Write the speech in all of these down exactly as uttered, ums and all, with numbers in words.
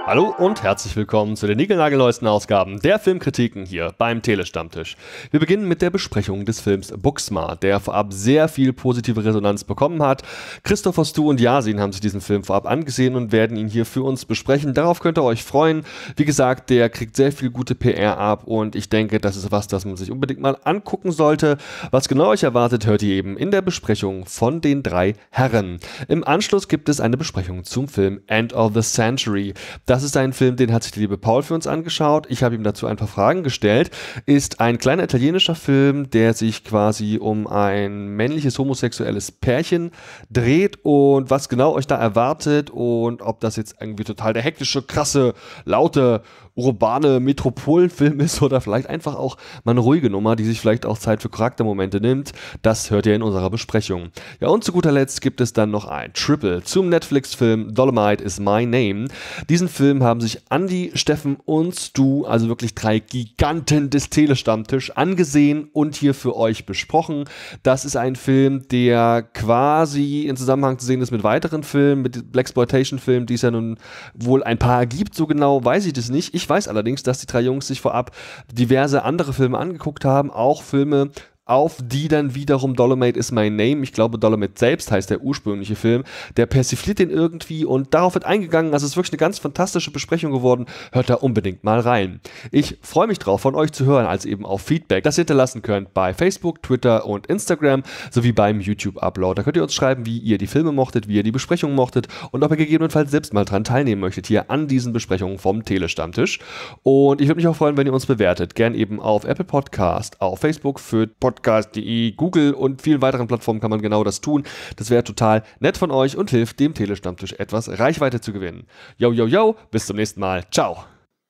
Hallo und herzlich willkommen zu den niegelnagelneuesten Ausgaben der Filmkritiken hier beim Telestammtisch. Wir beginnen mit der Besprechung des Films Booksmart, der vorab sehr viel positive Resonanz bekommen hat. Christopher Stu und Yasin haben sich diesen Film vorab angesehen und werden ihn hier für uns besprechen. Darauf könnt ihr euch freuen. Wie gesagt, der kriegt sehr viel gute P R ab und ich denke, das ist was, das man sich unbedingt mal angucken sollte. Was genau euch erwartet, hört ihr eben in der Besprechung von den drei Herren. Im Anschluss gibt es eine Besprechung zum Film End of the Century. Das ist ein Film, den hat sich der liebe Paul für uns angeschaut. Ich habe ihm dazu ein paar Fragen gestellt. Ist ein kleiner italienischer Film, der sich quasi um ein männliches homosexuelles Pärchen dreht und was genau euch da erwartet und ob das jetzt irgendwie total der hektische, krasse, laute, urbane Metropolenfilm ist oder vielleicht einfach auch mal eine ruhige Nummer, die sich vielleicht auch Zeit für Charaktermomente nimmt. Das hört ihr in unserer Besprechung. Ja, und zu guter Letzt gibt es dann noch ein Triple zum Netflix-Film Dolomite is My Name. Diesen Film haben sich Andi, Steffen und Stu, also wirklich drei Giganten des Telestammtisch, angesehen und hier für euch besprochen. Das ist ein Film, der quasi in Zusammenhang zu sehen ist mit weiteren Filmen, mit Blaxploitation-Filmen, die es ja nun wohl ein paar gibt. So genau weiß ich das nicht. Ich weiß allerdings, dass die drei Jungs sich vorab diverse andere Filme angeguckt haben, auch Filme, auf die dann wiederum Dolomite is My Name, ich glaube Dolomite selbst heißt der ursprüngliche Film, der persifliert den irgendwie und darauf wird eingegangen, also es ist wirklich eine ganz fantastische Besprechung geworden, hört da unbedingt mal rein. Ich freue mich drauf, von euch zu hören, als eben auch Feedback, das ihr hinterlassen könnt bei Facebook, Twitter und Instagram, sowie beim YouTube-Upload. Da könnt ihr uns schreiben, wie ihr die Filme mochtet, wie ihr die Besprechung mochtet und ob ihr gegebenenfalls selbst mal dran teilnehmen möchtet, hier an diesen Besprechungen vom Telestammtisch. Und ich würde mich auch freuen, wenn ihr uns bewertet, gern eben auf Apple Podcast, auf Facebook für Podcast Podcast punkt de, Google und vielen weiteren Plattformen kann man genau das tun. Das wäre total nett von euch und hilft dem Telestammtisch etwas Reichweite zu gewinnen. Yo, yo, yo, bis zum nächsten Mal. Ciao.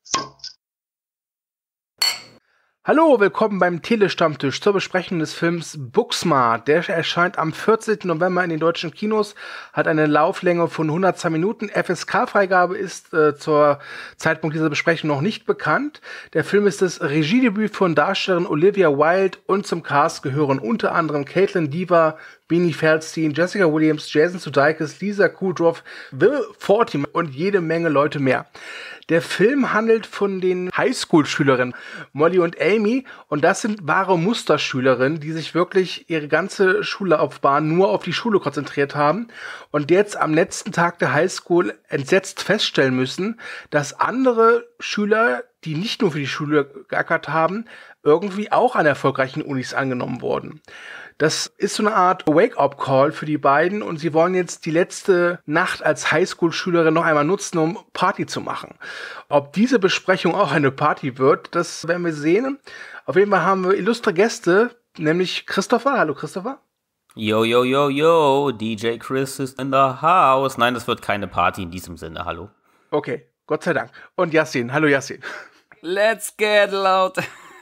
Hallo, willkommen beim Telestammtisch zur Besprechung des Films Booksmart. Der erscheint am vierzehnten November in den deutschen Kinos, hat eine Lauflänge von hundertzwei Minuten. F S K-Freigabe ist äh, zur Zeitpunkt dieser Besprechung noch nicht bekannt. Der Film ist das Regiedebüt von Darstellerin Olivia Wilde und zum Cast gehören unter anderem Caitlin Dever, Beanie Feldstein, Jessica Williams, Jason Sudeikis, Lisa Kudrow, Will Forte und jede Menge Leute mehr. Der Film handelt von den Highschool-Schülerinnen Molly und Amy und das sind wahre Musterschülerinnen, die sich wirklich ihre ganze Schullaufbahn nur auf die Schule konzentriert haben und jetzt am letzten Tag der Highschool entsetzt feststellen müssen, dass andere Schüler, die nicht nur für die Schule geackert haben, irgendwie auch an erfolgreichen Unis angenommen wurden. Das ist so eine Art Wake-up-Call für die beiden und sie wollen jetzt die letzte Nacht als Highschool-Schülerin noch einmal nutzen, um Party zu machen. Ob diese Besprechung auch eine Party wird, das werden wir sehen. Auf jeden Fall haben wir illustre Gäste, nämlich Christopher. Hallo Christopher. Yo, yo, yo, yo, D J Chris is in the house. Nein, das wird keine Party in diesem Sinne, hallo. Okay, Gott sei Dank. Und Yassin, hallo Yassin. Let's get loud.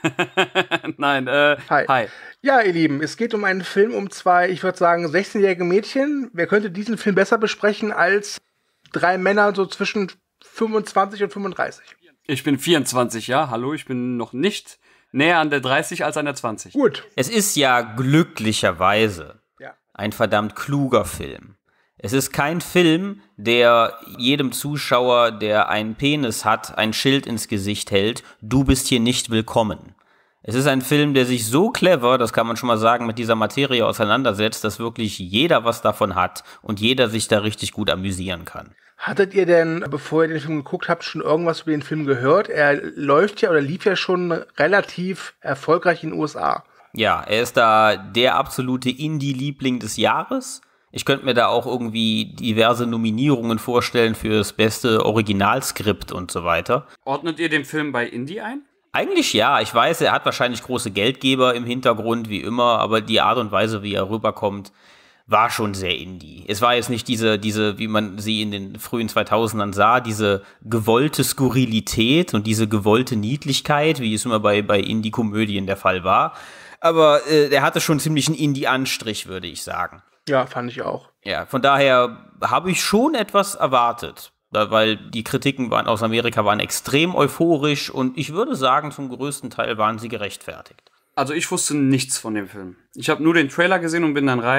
Nein, äh, hi. hi. Ja, ihr Lieben, es geht um einen Film um zwei, ich würde sagen, sechzehnjährige Mädchen. Wer könnte diesen Film besser besprechen als drei Männer so zwischen fünfundzwanzig und fünfunddreißig? Ich bin vierundzwanzig, ja, hallo, ich bin noch nicht näher an der dreißig als an der zwanzig. Gut. Es ist ja glücklicherweise ja. ein verdammt kluger Film. Es ist kein Film, der jedem Zuschauer, der einen Penis hat, ein Schild ins Gesicht hält, du bist hier nicht willkommen. Es ist ein Film, der sich so clever, das kann man schon mal sagen, mit dieser Materie auseinandersetzt, dass wirklich jeder was davon hat und jeder sich da richtig gut amüsieren kann. Hattet ihr denn, bevor ihr den Film geguckt habt, schon irgendwas über den Film gehört? Er läuft ja oder lief ja schon relativ erfolgreich in den U S A. Ja, er ist da der absolute Indie-Liebling des Jahres. Ich könnte mir da auch irgendwie diverse Nominierungen vorstellen für das beste Originalskript und so weiter. Ordnet ihr den Film bei Indie ein? Eigentlich ja, ich weiß, er hat wahrscheinlich große Geldgeber im Hintergrund, wie immer, aber die Art und Weise, wie er rüberkommt, war schon sehr Indie. Es war jetzt nicht diese, diese, wie man sie in den frühen zweitausendern sah, diese gewollte Skurrilität und diese gewollte Niedlichkeit, wie es immer bei, bei Indie-Komödien der Fall war. Aber äh, er hatte schon ziemlich einen Indie-Anstrich, würde ich sagen. Ja, fand ich auch. Ja, von daher habe ich schon etwas erwartet. Weil die Kritiken waren aus Amerika waren extrem euphorisch und ich würde sagen, zum größten Teil waren sie gerechtfertigt. Also ich wusste nichts von dem Film. Ich habe nur den Trailer gesehen und bin dann rein.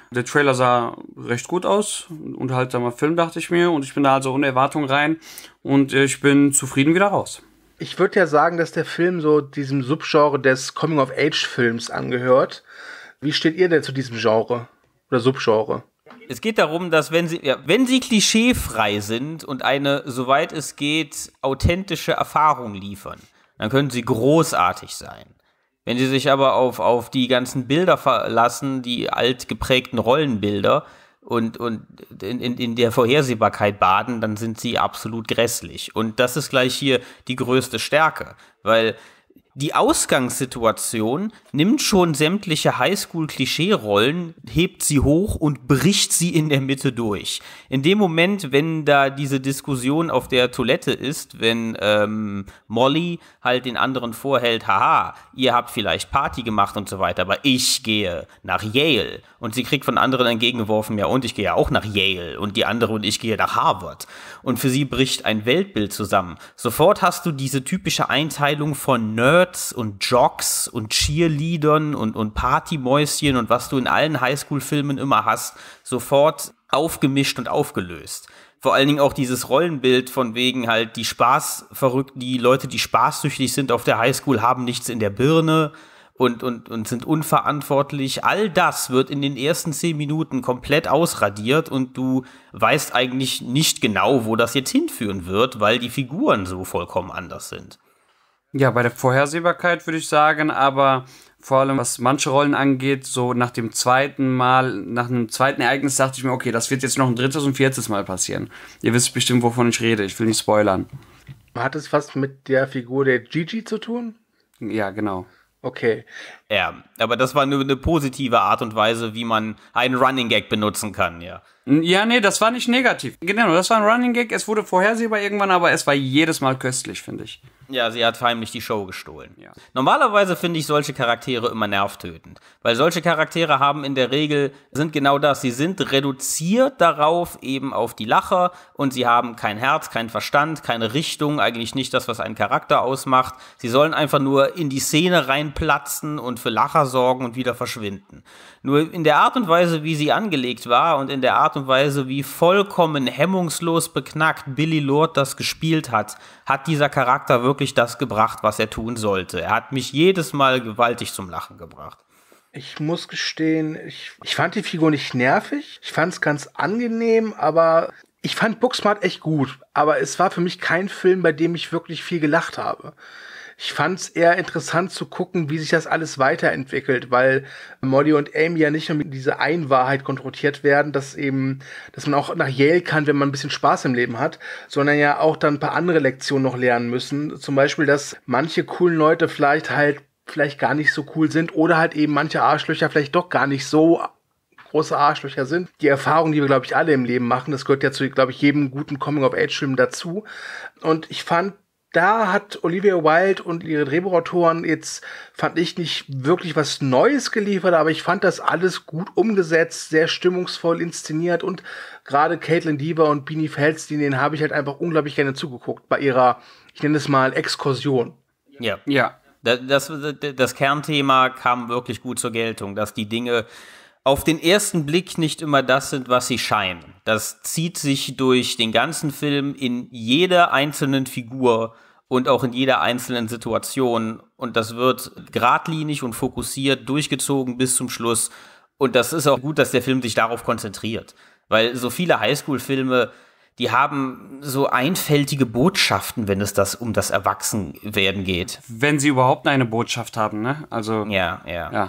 Der Trailer sah recht gut aus, unterhaltsamer Film, dachte ich mir, und ich bin da also ohne Erwartung rein und ich bin zufrieden wieder raus. Ich würde ja sagen, dass der Film so diesem Subgenre des Coming-of-Age-Films angehört. Wie steht ihr denn zu diesem Genre oder Subgenre? Es geht darum, dass wenn sie, ja, wenn sie klischeefrei sind und eine, soweit es geht, authentische Erfahrung liefern, dann können sie großartig sein. Wenn sie sich aber auf, auf die ganzen Bilder verlassen, die alt geprägten Rollenbilder, und, und in, in, in der Vorhersehbarkeit baden, dann sind sie absolut grässlich. Und das ist gleich hier die größte Stärke, weil die Ausgangssituation nimmt schon sämtliche Highschool-Klischee-Rollen, hebt sie hoch und bricht sie in der Mitte durch. In dem Moment, wenn da diese Diskussion auf der Toilette ist, wenn ähm, Molly halt den anderen vorhält, haha, ihr habt vielleicht Party gemacht und so weiter, aber ich gehe nach Yale. Und sie kriegt von anderen entgegengeworfen, ja und ich gehe ja auch nach Yale und die andere und ich gehe nach Harvard. Und für sie bricht ein Weltbild zusammen. Sofort hast du diese typische Einteilung von Nerds und Jocks und Cheerleadern und, und Partymäuschen und was du in allen Highschool-Filmen immer hast, sofort aufgemischt und aufgelöst. Vor allen Dingen auch dieses Rollenbild von wegen halt die Spaßverrückten, die Leute, die spaßsüchtig sind auf der Highschool, haben nichts in der Birne und, und, und sind unverantwortlich. All das wird in den ersten zehn Minuten komplett ausradiert und du weißt eigentlich nicht genau, wo das jetzt hinführen wird, weil die Figuren so vollkommen anders sind. Ja, bei der Vorhersehbarkeit würde ich sagen, aber vor allem was manche Rollen angeht, so nach dem zweiten Mal, nach einem zweiten Ereignis dachte ich mir, okay, das wird jetzt noch ein drittes und viertes Mal passieren. Ihr wisst bestimmt, wovon ich rede, ich will nicht spoilern. Hat es was mit der Figur der Gigi zu tun? Ja, genau. Okay. Ja, aber das war nur eine positive Art und Weise, wie man einen Running Gag benutzen kann, ja. Ja, nee, das war nicht negativ. Genau, das war ein Running Gag, es wurde vorhersehbar irgendwann, aber es war jedes Mal köstlich, finde ich. Ja, sie hat heimlich die Show gestohlen. Ja. Normalerweise finde ich solche Charaktere immer nervtötend, weil solche Charaktere haben in der Regel, sind genau das, sie sind reduziert darauf, eben auf die Lacher und sie haben kein Herz, kein Verstand, keine Richtung, eigentlich nicht das, was einen Charakter ausmacht. Sie sollen einfach nur in die Szene reinplatzen und für Lacher sorgen und wieder verschwinden. Nur in der Art und Weise, wie sie angelegt war und in der Art und Weise, wie vollkommen hemmungslos beknackt Billy Lord das gespielt hat, hat dieser Charakter wirklich das gebracht, was er tun sollte. Er hat mich jedes Mal gewaltig zum Lachen gebracht. Ich muss gestehen, ich, ich fand die Figur nicht nervig. Ich fand es ganz angenehm, aber ich fand Booksmart echt gut. Aber es war für mich kein Film, bei dem ich wirklich viel gelacht habe. Ich fand es eher interessant zu gucken, wie sich das alles weiterentwickelt, weil Molly und Amy ja nicht nur mit dieser einen Wahrheit konfrontiert werden, dass eben, dass man auch nach Yale kann, wenn man ein bisschen Spaß im Leben hat, sondern ja auch dann ein paar andere Lektionen noch lernen müssen. Zum Beispiel, dass manche coolen Leute vielleicht halt vielleicht gar nicht so cool sind oder halt eben manche Arschlöcher vielleicht doch gar nicht so große Arschlöcher sind. Die Erfahrung, die wir, glaube ich, alle im Leben machen, das gehört ja zu, glaube ich, jedem guten Coming-of-Age-Film dazu. Und ich fand, da hat Olivia Wilde und ihre Drehbuchautoren jetzt, fand ich, nicht wirklich was Neues geliefert, aber ich fand das alles gut umgesetzt, sehr stimmungsvoll inszeniert und gerade Caitlin Dever und Beanie Feldstein, denen habe ich halt einfach unglaublich gerne zugeguckt bei ihrer, ich nenne es mal, Exkursion. Ja. Ja. Das, das, das Kernthema kam wirklich gut zur Geltung, dass die Dinge auf den ersten Blick nicht immer das sind, was sie scheinen. Das zieht sich durch den ganzen Film in jeder einzelnen Figur und auch in jeder einzelnen Situation. Und das wird geradlinig und fokussiert durchgezogen bis zum Schluss. Und das ist auch gut, dass der Film sich darauf konzentriert. Weil so viele Highschool-Filme, die haben so einfältige Botschaften, wenn es das um das Erwachsenwerden geht. Wenn sie überhaupt eine Botschaft haben, ne? Also, ja, ja. ja.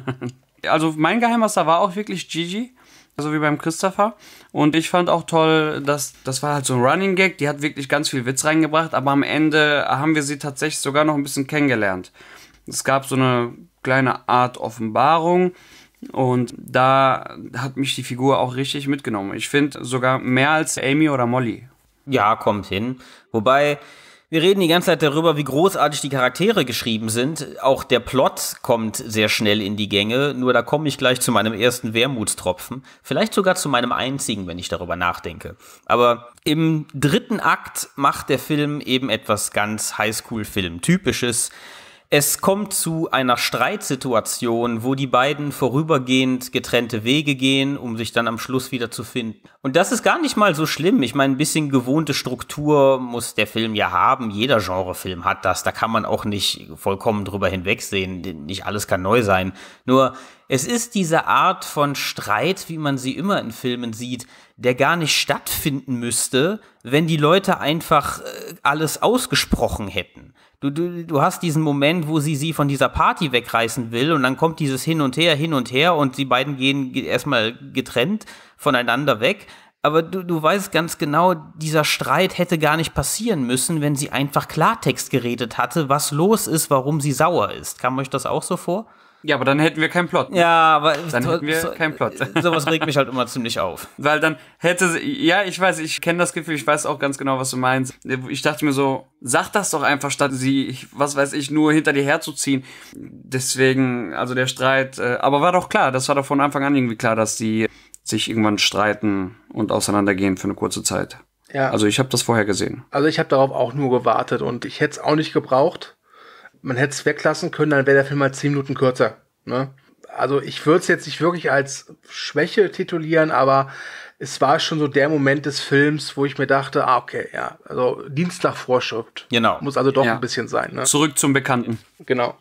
ja. Also mein Geheimwasser war auch wirklich Gigi, so wie beim Christopher. Und ich fand auch toll, dass das war halt so ein Running Gag, die hat wirklich ganz viel Witz reingebracht, aber am Ende haben wir sie tatsächlich sogar noch ein bisschen kennengelernt. Es gab so eine kleine Art Offenbarung und da hat mich die Figur auch richtig mitgenommen. Ich finde sogar mehr als Amy oder Molly. Ja, kommt hin. Wobei, wir reden die ganze Zeit darüber, wie großartig die Charaktere geschrieben sind. Auch der Plot kommt sehr schnell in die Gänge. Nur da komme ich gleich zu meinem ersten Wermutstropfen. Vielleicht sogar zu meinem einzigen, wenn ich darüber nachdenke. Aber im dritten Akt macht der Film eben etwas ganz Highschool-Film-typisches. Es kommt zu einer Streitsituation, wo die beiden vorübergehend getrennte Wege gehen, um sich dann am Schluss wieder zu finden. Und das ist gar nicht mal so schlimm. Ich meine, ein bisschen gewohnte Struktur muss der Film ja haben. Jeder Genrefilm hat das. Da kann man auch nicht vollkommen drüber hinwegsehen. Nicht alles kann neu sein. Nur, es ist diese Art von Streit, wie man sie immer in Filmen sieht, der gar nicht stattfinden müsste, wenn die Leute einfach alles ausgesprochen hätten. Du, du, du hast diesen Moment, wo sie sie von dieser Party wegreißen will und dann kommt dieses Hin und Her, hin und her und die beiden gehen erstmal getrennt voneinander weg. Aber du, du weißt ganz genau, dieser Streit hätte gar nicht passieren müssen, wenn sie einfach Klartext geredet hatte, was los ist, warum sie sauer ist. Kam euch das auch so vor? Ja, aber dann hätten wir keinen Plot. Ne? Ja, aber dann so, hätten wir so, keinen Plot. Sowas regt mich halt immer ziemlich auf. Weil dann hätte sie, ja, ich weiß, ich kenne das Gefühl, ich weiß auch ganz genau, was du meinst. Ich dachte mir so, sag das doch einfach, statt sie, was weiß ich, nur hinter dir herzuziehen. Deswegen, also der Streit, äh, aber war doch klar, das war doch von Anfang an irgendwie klar, dass die sich irgendwann streiten und auseinandergehen für eine kurze Zeit. Ja. Also ich habe das vorher gesehen. Also ich habe darauf auch nur gewartet und ich hätte es auch nicht gebraucht. Man hätte es weglassen können, dann wäre der Film halt zehn Minuten kürzer. Ne? Also ich würde es jetzt nicht wirklich als Schwäche titulieren, aber es war schon so der Moment des Films, wo ich mir dachte, ah, okay, ja, also Dienst nach Vorschrift. Genau. Muss also doch Ja. ein bisschen sein. Ne? Zurück zum Bekannten. Genau.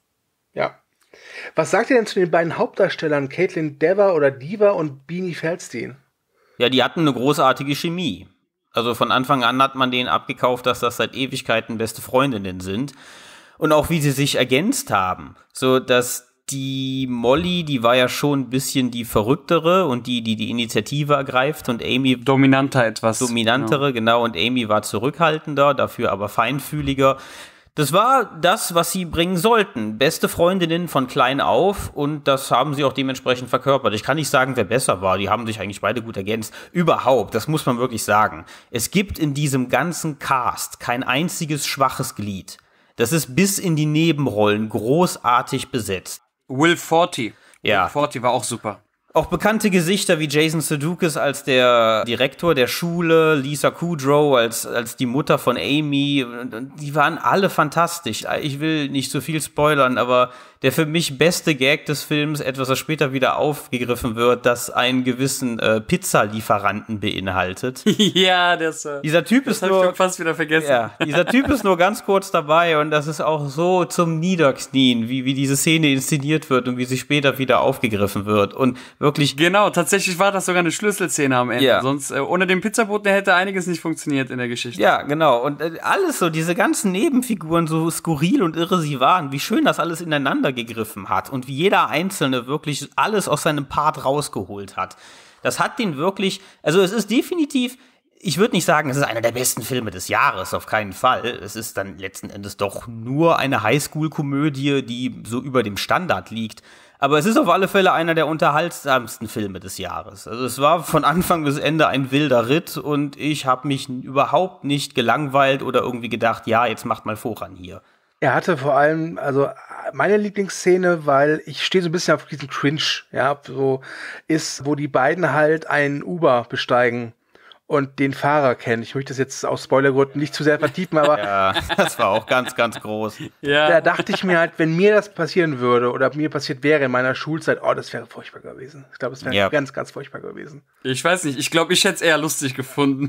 Ja. Was sagt ihr denn zu den beiden Hauptdarstellern, Caitlin Dever oder Diva und Beanie Feldstein? Ja, die hatten eine großartige Chemie. Also von Anfang an hat man denen abgekauft, dass das seit Ewigkeiten beste Freundinnen sind. Und auch wie sie sich ergänzt haben. So, dass die Molly, die war ja schon ein bisschen die Verrücktere und die, die die Initiative ergreift und Amy Dominanter etwas. dominantere, genau, und Amy war zurückhaltender, dafür aber feinfühliger. Das war das, was sie bringen sollten. Beste Freundinnen von klein auf und das haben sie auch dementsprechend verkörpert. Ich kann nicht sagen, wer besser war. Die haben sich eigentlich beide gut ergänzt. Überhaupt, das muss man wirklich sagen. Es gibt in diesem ganzen Cast kein einziges schwaches Glied. Das ist bis in die Nebenrollen großartig besetzt. Will Forte. Ja. Will Forte war auch super. Auch bekannte Gesichter wie Jason Sudeikis als der Direktor der Schule, Lisa Kudrow als, als die Mutter von Amy, die waren alle fantastisch. Ich will nicht so viel spoilern, aber der für mich beste Gag des Films, etwas, das später wieder aufgegriffen wird, das einen gewissen äh, Pizzalieferanten beinhaltet. Ja, das, äh, Dieser Typ das ist hab ich nur doch fast wieder vergessen. Ja, dieser Typ ist nur ganz kurz dabei und das ist auch so zum Niederknien, wie, wie diese Szene inszeniert wird und wie sie später wieder aufgegriffen wird und wirklich. Genau, tatsächlich war das sogar eine Schlüsselszene am Ende. Ja. Sonst, äh, ohne den Pizzaboten hätte einiges nicht funktioniert in der Geschichte. Ja, genau. Und äh, alles so, diese ganzen Nebenfiguren, so skurril und irre sie waren, wie schön das alles ineinander gegriffen hat und wie jeder Einzelne wirklich alles aus seinem Part rausgeholt hat. Das hat den wirklich, also es ist definitiv, ich würde nicht sagen, es ist einer der besten Filme des Jahres, auf keinen Fall. Es ist dann letzten Endes doch nur eine Highschool-Komödie, die so über dem Standard liegt. Aber es ist auf alle Fälle einer der unterhaltsamsten Filme des Jahres. Also es war von Anfang bis Ende ein wilder Ritt und ich habe mich überhaupt nicht gelangweilt oder irgendwie gedacht, ja, jetzt macht mal voran hier. Er hatte vor allem, also meine Lieblingsszene, weil ich stehe so ein bisschen auf diesen Cringe, ja, so ist, wo die beiden halt einen Uber besteigen und den Fahrer kennen. Ich möchte das jetzt aus Spoilergründen nicht zu sehr vertiefen, aber ja, das war auch ganz, ganz groß. Ja. Da dachte ich mir halt, wenn mir das passieren würde oder mir passiert wäre in meiner Schulzeit, oh, das wäre furchtbar gewesen. Ich glaube, es wäre ja. ganz, ganz furchtbar gewesen. Ich weiß nicht, ich glaube, ich hätte es eher lustig gefunden.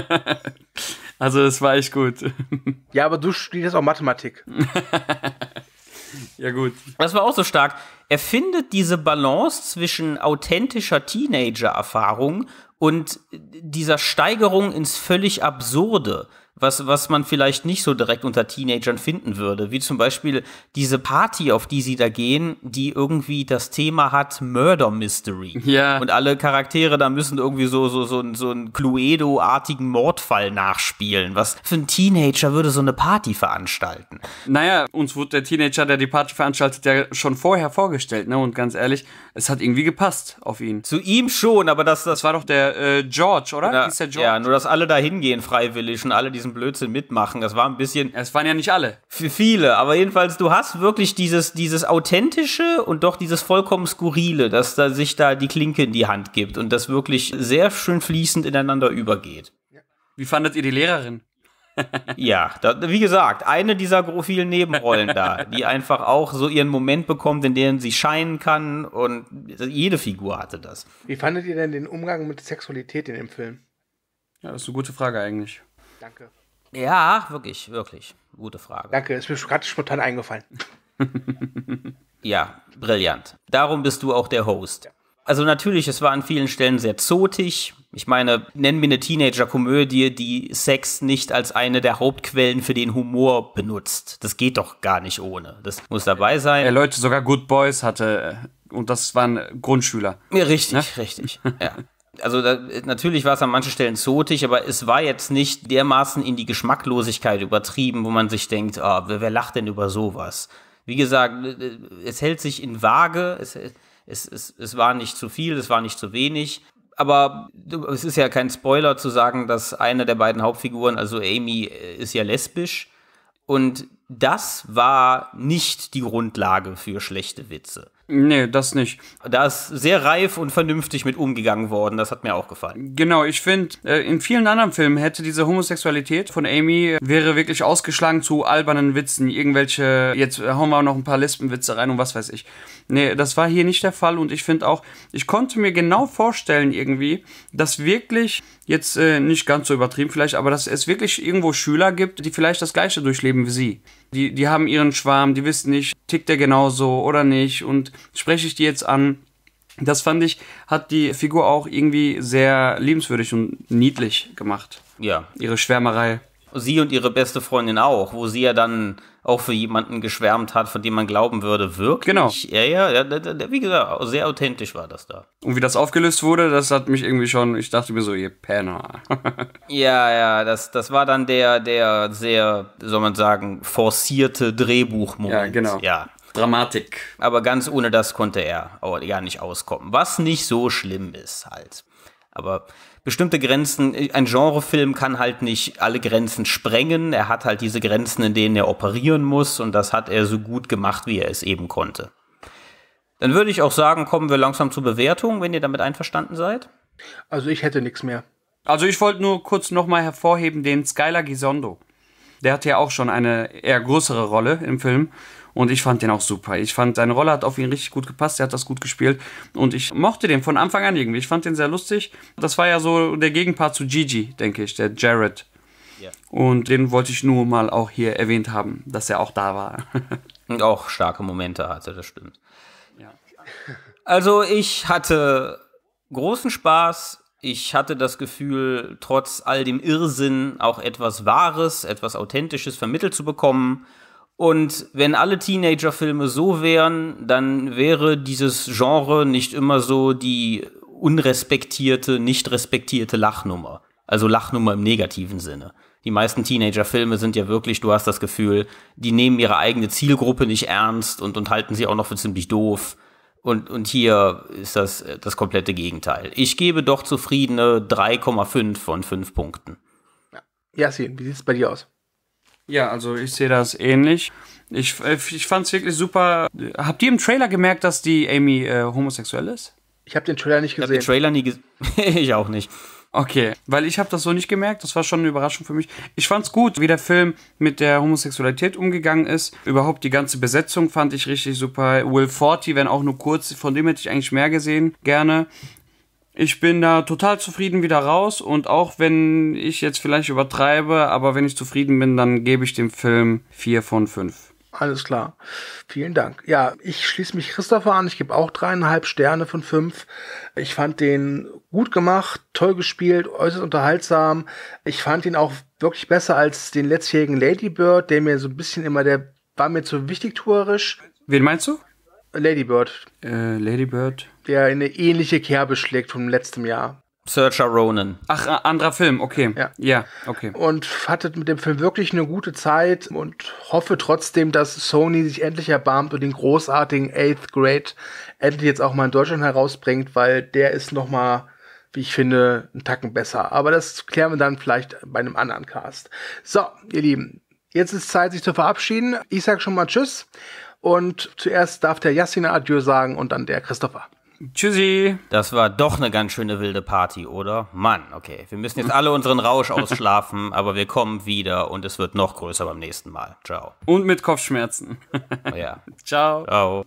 Also, es war echt gut. Ja, aber du studierst auch Mathematik. Ja, gut. Das war auch so stark. Er findet diese Balance zwischen authentischer Teenager-Erfahrung und dieser Steigerung ins völlig Absurde, was, was man vielleicht nicht so direkt unter Teenagern finden würde. Wie zum Beispiel diese Party, auf die sie da gehen, die irgendwie das Thema hat Murder Mystery. Ja. Und alle Charaktere da müssen irgendwie so, so, so, so einen Cluedo-artigen Mordfall nachspielen. Was für ein Teenager würde so eine Party veranstalten? Naja, uns wurde der Teenager, der die Party veranstaltet, ja schon vorher vorgestellt, ne? Und ganz ehrlich, es hat irgendwie gepasst auf ihn. Zu ihm schon, aber das, das Das war doch der äh, George, oder? Ja, Hieß der George? ja, nur dass alle da hingehen freiwillig und alle diesen Blödsinn mitmachen. Das war ein bisschen Es waren ja nicht alle. für viele. Aber jedenfalls, du hast wirklich dieses, dieses Authentische und doch dieses vollkommen Skurrile, dass da sich da die Klinke in die Hand gibt und das wirklich sehr schön fließend ineinander übergeht. Wie fandet ihr die Lehrerin? Ja, da, wie gesagt, eine dieser gro- vielen Nebenrollen da, die einfach auch so ihren Moment bekommt, in dem sie scheinen kann, und jede Figur hatte das. Wie fandet ihr denn den Umgang mit Sexualität in dem Film? Ja, das ist eine gute Frage eigentlich. Danke. Ja, wirklich, wirklich. Gute Frage. Danke, ist mir gerade spontan eingefallen. Ja, brillant. Darum bist du auch der Host. Also natürlich, es war an vielen Stellen sehr zotig. Ich meine, nenn mir eine Teenager-Komödie, die Sex nicht als eine der Hauptquellen für den Humor benutzt. Das geht doch gar nicht ohne. Das muss dabei sein. Ja, Leute, sogar Good Boys hatte, und das waren Grundschüler. Ja, richtig, Ne? richtig. Ja. Also da, natürlich war es an manchen Stellen zotig, aber es war jetzt nicht dermaßen in die Geschmacklosigkeit übertrieben, wo man sich denkt, oh, wer, wer lacht denn über sowas? Wie gesagt, es hält sich in Waage, es, es, es, es war nicht zu viel, es war nicht zu wenig. Aber es ist ja kein Spoiler zu sagen, dass eine der beiden Hauptfiguren, also Amy, ist ja lesbisch. Und das war nicht die Grundlage für schlechte Witze. Nee, das nicht. Da ist sehr reif und vernünftig mit umgegangen worden. Das hat mir auch gefallen. Genau, ich finde, äh, in vielen anderen Filmen hätte diese Homosexualität von Amy äh, wäre wirklich ausgeschlagen zu albernen Witzen. Irgendwelche, jetzt äh, hauen wir noch ein paar Lesbenwitze rein und was weiß ich. Nee, das war hier nicht der Fall, und ich finde auch, ich konnte mir genau vorstellen irgendwie, dass wirklich, jetzt äh, nicht ganz so übertrieben vielleicht, aber dass es wirklich irgendwo Schüler gibt, die vielleicht das Gleiche durchleben wie sie. Die, die haben ihren Schwarm, die wissen nicht, tickt der genauso oder nicht, und spreche ich die jetzt an. Das fand ich, hat die Figur auch irgendwie sehr liebenswürdig und niedlich gemacht. Ja. Ihre Schwärmerei. Sie und ihre beste Freundin auch, wo sie ja dann auch für jemanden geschwärmt hat, von dem man glauben würde, wirklich. Genau. Ja, ja, ja, da- da- wie gesagt, sehr authentisch war das da. Und wie das aufgelöst wurde, das hat mich irgendwie schon, ich dachte mir so, ihr Penner. Ja, ja, das, das war dann der, der sehr, soll man sagen, forcierte Drehbuchmoment. Ja, genau. Ja. Dramatik. Aber ganz ohne das konnte er auch gar nicht auskommen. Was nicht so schlimm ist halt. Aber bestimmte Grenzen, ein Genrefilm kann halt nicht alle Grenzen sprengen. Er hat halt diese Grenzen, in denen er operieren muss, und das hat er so gut gemacht, wie er es eben konnte. Dann würde ich auch sagen, kommen wir langsam zur Bewertung, wenn ihr damit einverstanden seid. Also ich hätte nichts mehr. Also ich wollte nur kurz nochmal hervorheben, den Skylar Gisondo. Der hat ja auch schon eine eher größere Rolle im Film. Und ich fand den auch super. Ich fand, seine Rolle hat auf ihn richtig gut gepasst. Er hat das gut gespielt. Und ich mochte den von Anfang an irgendwie. Ich fand den sehr lustig. Das war ja so der Gegenpart zu Gigi, denke ich, der Jared. Ja. Und den wollte ich nur mal auch hier erwähnt haben, dass er auch da war. Und auch starke Momente hatte, das stimmt. Ja. Also ich hatte großen Spaß. Ich hatte das Gefühl, trotz all dem Irrsinn auch etwas Wahres, etwas Authentisches vermittelt zu bekommen. Und wenn alle Teenager-Filme so wären, dann wäre dieses Genre nicht immer so die unrespektierte, nicht respektierte Lachnummer. Also Lachnummer im negativen Sinne. Die meisten Teenager-Filme sind ja wirklich, du hast das Gefühl, die nehmen ihre eigene Zielgruppe nicht ernst und, und halten sie auch noch für ziemlich doof. Und, und hier ist das das komplette Gegenteil. Ich gebe doch zufriedene drei Komma fünf von fünf Punkten. Yasin, wie sieht es bei dir aus? Ja, also ich sehe das ähnlich. Ich, ich fand es wirklich super. Habt ihr im Trailer gemerkt, dass die Amy äh, homosexuell ist? Ich habe den Trailer nicht Ich habe gesehen. den Trailer nie gesehen. Ich auch nicht. Okay, weil ich habe das so nicht gemerkt. Das war schon eine Überraschung für mich. Ich fand's gut, wie der Film mit der Homosexualität umgegangen ist. Überhaupt die ganze Besetzung fand ich richtig super. Will Forte, wenn auch nur kurz, von dem hätte ich eigentlich mehr gesehen. Gerne. Ich bin da total zufrieden wieder raus, und auch wenn ich jetzt vielleicht übertreibe, aber wenn ich zufrieden bin, dann gebe ich dem Film vier von fünf. Alles klar. Vielen Dank. Ja, ich schließe mich Christopher an. Ich gebe auch dreieinhalb Sterne von fünf. Ich fand den gut gemacht, toll gespielt, äußerst unterhaltsam. Ich fand ihn auch wirklich besser als den letztjährigen Lady Bird, der mir so ein bisschen immer, der war mir zu wichtigtuerisch. Wen meinst du? Lady Bird, Äh, Lady Bird. der eine ähnliche Kerbe schlägt vom letzten Jahr. Saoirse Ronan. Ach, äh, anderer Film, okay. Ja. Ja, okay. Und hatte mit dem Film wirklich eine gute Zeit und hoffe trotzdem, dass Sony sich endlich erbarmt und den großartigen Eighth Grade endlich jetzt auch mal in Deutschland herausbringt, weil der ist noch mal, wie ich finde, einen Tacken besser. Aber das klären wir dann vielleicht bei einem anderen Cast. So, ihr Lieben, jetzt ist Zeit, sich zu verabschieden. Ich sag schon mal Tschüss. Und zuerst darf der Yasin Adieu sagen und dann der Christopher. Tschüssi. Das war doch eine ganz schöne wilde Party, oder? Mann, okay. Wir müssen jetzt alle unseren Rausch ausschlafen, aber wir kommen wieder und es wird noch größer beim nächsten Mal. Ciao. Und mit Kopfschmerzen. Oh ja. Ciao. Ciao.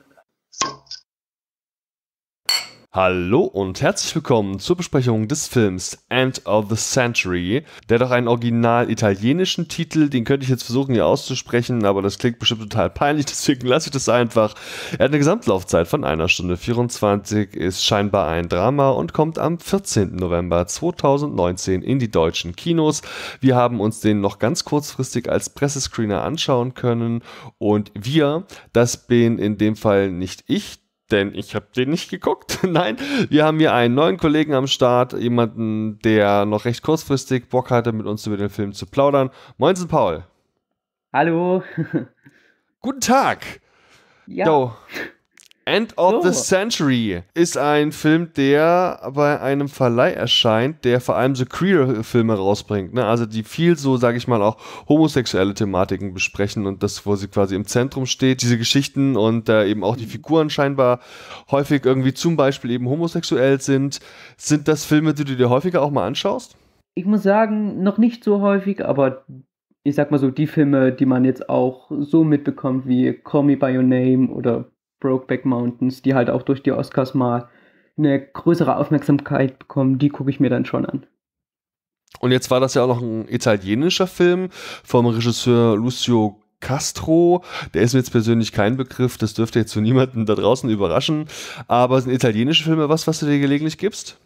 Hallo und herzlich willkommen zur Besprechung des Films End of the Century. Der hat auch einen original italienischen Titel, den könnte ich jetzt versuchen hier auszusprechen, aber das klingt bestimmt total peinlich, deswegen lasse ich das einfach. Er hat eine Gesamtlaufzeit von einer Stunde vierundzwanzig, ist scheinbar ein Drama und kommt am vierzehnten November zweitausendneunzehn in die deutschen Kinos. Wir haben uns den noch ganz kurzfristig als Pressescreener anschauen können und wir, das bin in dem Fall nicht ich, denn ich habe den nicht geguckt. Nein, wir haben hier einen neuen Kollegen am Start, jemanden, der noch recht kurzfristig Bock hatte, mit uns über den Film zu plaudern. Moinsen, Paul. Hallo. Guten Tag. Ja. Yo. End of So. the Century ist ein Film, der bei einem Verleih erscheint, der vor allem so Queer-Filme rausbringt, ne? Also die viel so, sage ich mal, auch homosexuelle Thematiken besprechen und das, wo sie quasi im Zentrum steht, diese Geschichten und äh, eben auch die Figuren scheinbar häufig irgendwie zum Beispiel eben homosexuell sind. Sind das Filme, die du dir häufiger auch mal anschaust? Ich muss sagen, noch nicht so häufig, aber ich sag mal so, die Filme, die man jetzt auch so mitbekommt wie Call Me By Your Name oder Brokeback Mountains, die halt auch durch die Oscars mal eine größere Aufmerksamkeit bekommen, die gucke ich mir dann schon an. Und jetzt war das ja auch noch ein italienischer Film vom Regisseur Lucio Castro. Der ist mir jetzt persönlich kein Begriff, das dürfte jetzt zu niemandem da draußen überraschen. Aber sind italienische Filme was, was du dir gelegentlich gibst?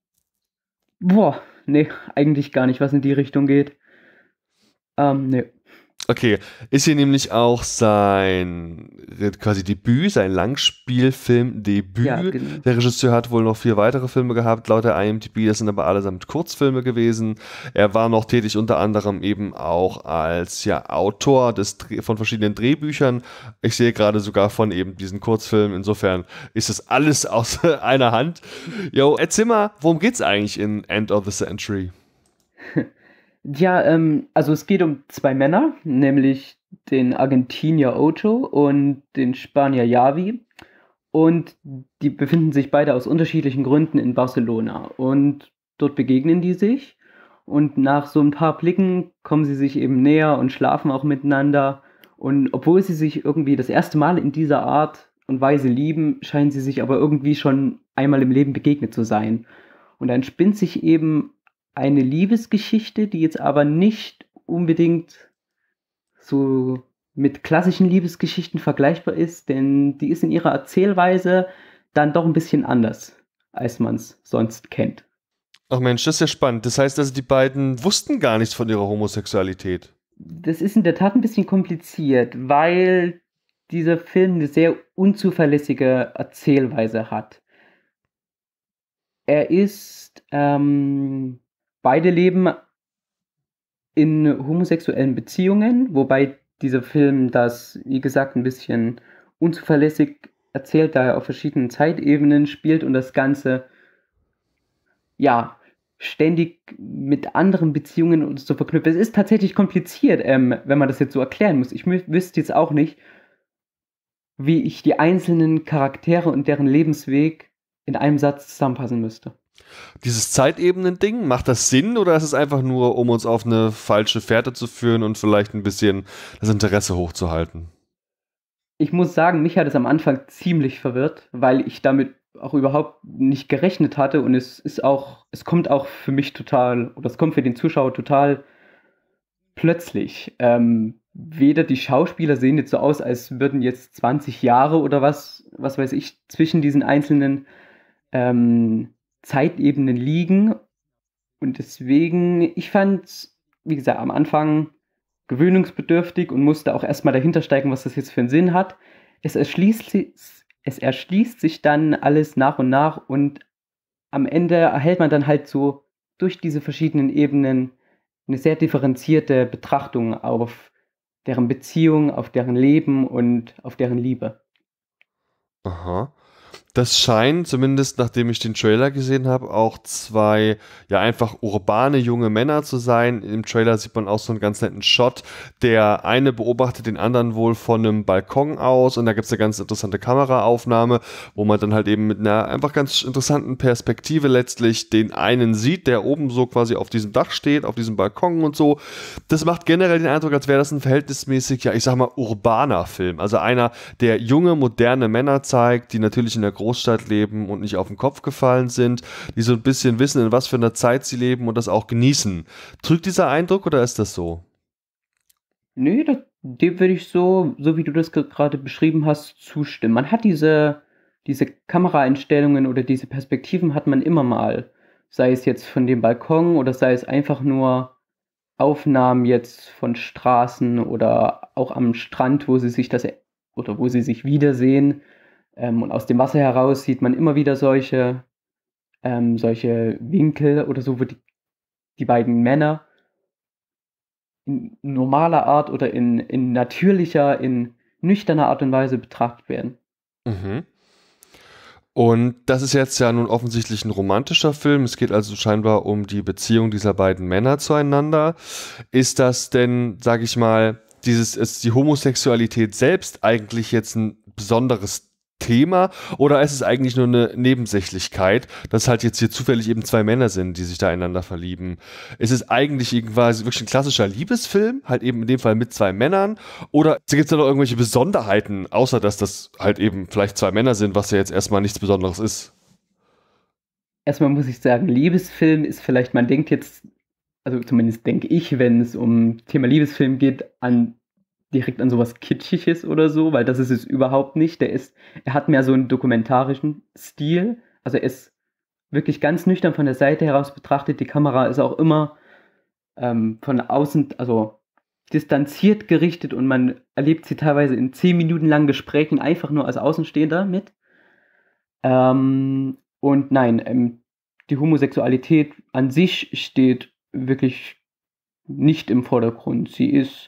Boah, nee, eigentlich gar nicht, was in die Richtung geht. Ähm, nee. Okay, ist hier nämlich auch sein quasi Debüt, sein Langspielfilm-Debüt. Ja, genau. Der Regisseur hat wohl noch vier weitere Filme gehabt, laut der I M D B, das sind aber allesamt Kurzfilme gewesen. Er war noch tätig unter anderem eben auch als ja, Autor des, von verschiedenen Drehbüchern. Ich sehe gerade sogar von eben diesen Kurzfilmen, insofern ist das alles aus einer Hand. Jo, erzähl mal, worum geht's eigentlich in End of the Century? Ja, ähm, also es geht um zwei Männer, nämlich den Argentinier Ocho und den Spanier Javi. Und die befinden sich beide aus unterschiedlichen Gründen in Barcelona. Und dort begegnen die sich. Und nach so ein paar Blicken kommen sie sich eben näher und schlafen auch miteinander. Und obwohl sie sich irgendwie das erste Mal in dieser Art und Weise lieben, scheinen sie sich aber irgendwie schon einmal im Leben begegnet zu sein. Und dann spinnt sich eben eine Liebesgeschichte, die jetzt aber nicht unbedingt so mit klassischen Liebesgeschichten vergleichbar ist, denn die ist in ihrer Erzählweise dann doch ein bisschen anders, als man es sonst kennt. Ach Mensch, das ist ja spannend. Das heißt also, die beiden wussten gar nichts von ihrer Homosexualität. Das ist in der Tat ein bisschen kompliziert, weil dieser Film eine sehr unzuverlässige Erzählweise hat. Er ist, ähm, beide leben in homosexuellen Beziehungen, wobei dieser Film das, wie gesagt, ein bisschen unzuverlässig erzählt, da er auf verschiedenen Zeitebenen spielt und das Ganze, ja, ständig mit anderen Beziehungen uns so verknüpft. Es ist tatsächlich kompliziert, ähm, wenn man das jetzt so erklären muss. Ich mü- wüsste jetzt auch nicht, wie ich die einzelnen Charaktere und deren Lebensweg in einem Satz zusammenpassen müsste. Dieses Zeitebenen-Ding, macht das Sinn oder ist es einfach nur, um uns auf eine falsche Fährte zu führen und vielleicht ein bisschen das Interesse hochzuhalten? Ich muss sagen, mich hat es am Anfang ziemlich verwirrt, weil ich damit auch überhaupt nicht gerechnet hatte und es ist auch, es kommt auch für mich total, oder es kommt für den Zuschauer total plötzlich. Ähm, weder die Schauspieler sehen jetzt so aus, als würden jetzt zwanzig Jahre oder was, was weiß ich, zwischen diesen einzelnen ähm, Zeitebenen liegen. Und deswegen, ich fand, wie gesagt, am Anfang gewöhnungsbedürftig und musste auch erstmal dahinter steigen, was das jetzt für einen Sinn hat. Es erschließt, si- es erschließt sich dann alles nach und nach und am Ende erhält man dann halt so durch diese verschiedenen Ebenen eine sehr differenzierte Betrachtung auf deren Beziehung, auf deren Leben und auf deren Liebe. Aha. Das scheinen, zumindest nachdem ich den Trailer gesehen habe, auch zwei, ja, einfach urbane junge Männer zu sein. Im Trailer sieht man auch so einen ganz netten Shot. Der eine beobachtet den anderen wohl von einem Balkon aus und da gibt es eine ganz interessante Kameraaufnahme, wo man dann halt eben mit einer einfach ganz interessanten Perspektive letztlich den einen sieht, der oben so quasi auf diesem Dach steht, auf diesem Balkon und so. Das macht generell den Eindruck, als wäre das ein verhältnismäßig, ja, ich sag mal, urbaner Film. Also einer, der junge, moderne Männer zeigt, die natürlich in der Großstadt leben und nicht auf den Kopf gefallen sind, die so ein bisschen wissen, in was für einer Zeit sie leben und das auch genießen. Trügt dieser Eindruck oder ist das so? Nö, das, dem würde ich so, so wie du das gerade beschrieben hast, zustimmen. Man hat diese, diese Kameraeinstellungen oder diese Perspektiven hat man immer mal. Sei es jetzt von dem Balkon oder sei es einfach nur Aufnahmen jetzt von Straßen oder auch am Strand, wo sie sich das oder wo sie sich wiedersehen. Ähm, und aus dem Wasser heraus sieht man immer wieder solche, ähm, solche Winkel oder so, wo die, die beiden Männer in normaler Art oder in, in natürlicher, in nüchterner Art und Weise betrachtet werden. Mhm. Und das ist jetzt ja nun offensichtlich ein romantischer Film. Es geht also scheinbar um die Beziehung dieser beiden Männer zueinander. Ist das denn, sage ich mal, dieses, ist die Homosexualität selbst eigentlich jetzt ein besonderes Thema oder ist es eigentlich nur eine Nebensächlichkeit, dass halt jetzt hier zufällig eben zwei Männer sind, die sich da einander verlieben? Ist es eigentlich quasi wirklich ein klassischer Liebesfilm, halt eben in dem Fall mit zwei Männern, oder gibt es da noch irgendwelche Besonderheiten, außer dass das halt eben vielleicht zwei Männer sind, was ja jetzt erstmal nichts Besonderes ist? Erstmal muss ich sagen, Liebesfilm ist vielleicht, man denkt jetzt, also zumindest denke ich, wenn es um Thema Liebesfilm geht, an direkt an sowas Kitschiges oder so, weil das ist es überhaupt nicht. Der ist, er hat mehr so einen dokumentarischen Stil. Also er ist wirklich ganz nüchtern von der Seite heraus betrachtet. Die Kamera ist auch immer ähm, von außen, also distanziert gerichtet und man erlebt sie teilweise in zehn Minuten langen Gesprächen einfach nur als Außenstehender mit. Ähm, und nein, ähm, die Homosexualität an sich steht wirklich nicht im Vordergrund. Sie ist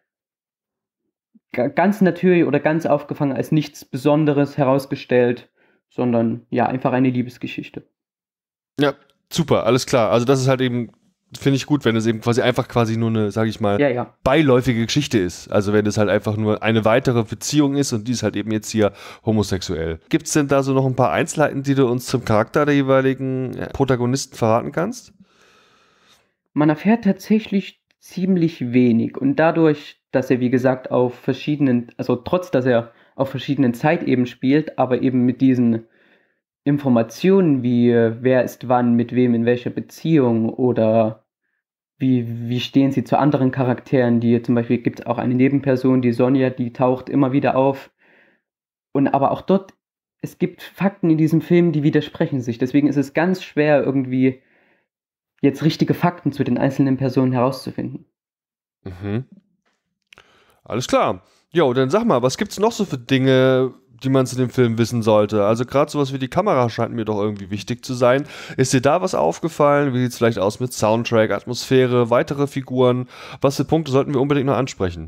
ganz natürlich oder ganz aufgefangen als nichts Besonderes herausgestellt, sondern ja, einfach eine Liebesgeschichte. Ja, super, alles klar. Also das ist halt eben, finde ich gut, wenn es eben quasi einfach quasi nur eine, sage ich mal, ja, ja. beiläufige Geschichte ist. Also wenn es halt einfach nur eine weitere Beziehung ist und die ist halt eben jetzt hier homosexuell. Gibt es denn da so noch ein paar Einzelheiten, die du uns zum Charakter der jeweiligen Protagonisten verraten kannst? Man erfährt tatsächlich ziemlich wenig und dadurch, dass er wie gesagt auf verschiedenen, also trotz, dass er auf verschiedenen Zeitebenen spielt, aber eben mit diesen Informationen wie wer ist wann, mit wem, in welcher Beziehung oder wie, wie stehen sie zu anderen Charakteren, die zum Beispiel gibt es auch eine Nebenperson, die Sonja, die taucht immer wieder auf und aber auch dort, es gibt Fakten in diesem Film, die widersprechen sich, deswegen ist es ganz schwer irgendwie jetzt richtige Fakten zu den einzelnen Personen herauszufinden. Mhm. Alles klar. Jo, dann sag mal, was gibt's noch so für Dinge, die man zu dem Film wissen sollte? Also gerade sowas wie die Kamera scheint mir doch irgendwie wichtig zu sein. Ist dir da was aufgefallen? Wie sieht's vielleicht aus mit Soundtrack, Atmosphäre, weitere Figuren? Was für Punkte sollten wir unbedingt noch ansprechen?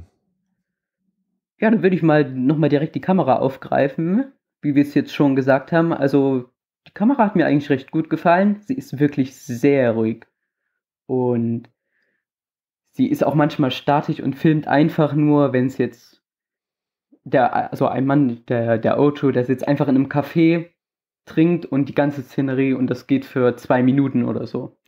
Ja, dann würde ich mal nochmal direkt die Kamera aufgreifen, wie wir es jetzt schon gesagt haben. Also die Kamera hat mir eigentlich recht gut gefallen. Sie ist wirklich sehr ruhig. Und sie ist auch manchmal statisch und filmt einfach nur, wenn es jetzt der, also ein Mann, der, der Ocho, der sitzt einfach in einem Café, trinkt und die ganze Szenerie und das geht für zwei Minuten oder so.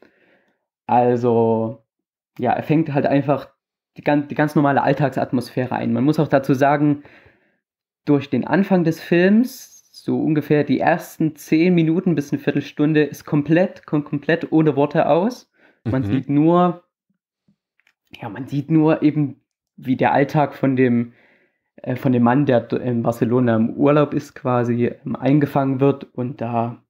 Also, ja, er fängt halt einfach die, die ganz normale Alltagsatmosphäre ein. Man muss auch dazu sagen, durch den Anfang des Films, so ungefähr die ersten zehn Minuten bis eine Viertelstunde, ist komplett, kommt komplett ohne Worte aus. Man mhm. sieht nur, ja, man sieht nur eben, wie der Alltag von dem, äh, von dem Mann, der in Barcelona im Urlaub ist, quasi ähm, eingefangen wird. Und da,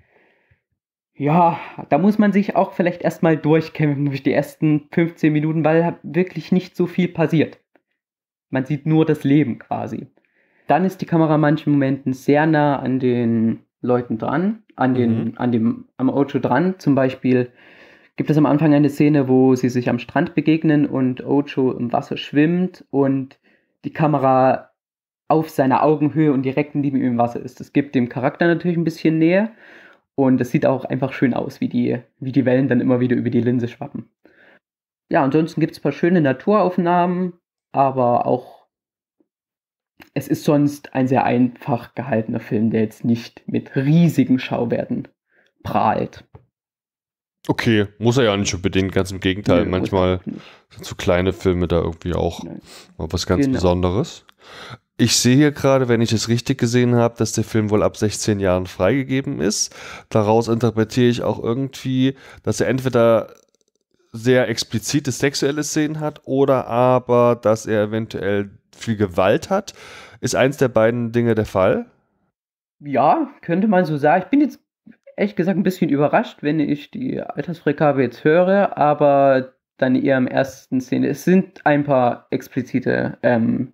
ja, da muss man sich auch vielleicht erstmal durchkämpfen durch die ersten fünfzehn Minuten, weil wirklich nicht so viel passiert. Man sieht nur das Leben quasi. Dann ist die Kamera in manchen Momenten sehr nah an den Leuten dran, an den, mhm. an dem, am Ocho dran. Zum Beispiel gibt es am Anfang eine Szene, wo sie sich am Strand begegnen und Ocho im Wasser schwimmt und die Kamera auf seiner Augenhöhe und direkt neben ihm im Wasser ist. Das gibt dem Charakter natürlich ein bisschen Nähe und es sieht auch einfach schön aus, wie die, wie die Wellen dann immer wieder über die Linse schwappen. Ja, ansonsten gibt es ein paar schöne Naturaufnahmen, aber auch es ist sonst ein sehr einfach gehaltener Film, der jetzt nicht mit riesigen Schauwerten prahlt. Okay, muss er ja nicht unbedingt, ganz im Gegenteil. Nö, Manchmal sind so kleine Filme da irgendwie auch Nein. mal was ganz Genau. Besonderes. Ich sehe hier gerade, wenn ich es richtig gesehen habe, dass der Film wohl ab sechzehn Jahren freigegeben ist. Daraus interpretiere ich auch irgendwie, dass er entweder sehr explizite sexuelle Szenen hat oder aber, dass er eventuell viel Gewalt hat. Ist eins der beiden Dinge der Fall? Ja, könnte man so sagen. Ich bin jetzt ehrlich gesagt ein bisschen überrascht, wenn ich die Altersfreigabe jetzt höre, aber dann eher im ersten Szene. Es sind ein paar explizite ähm,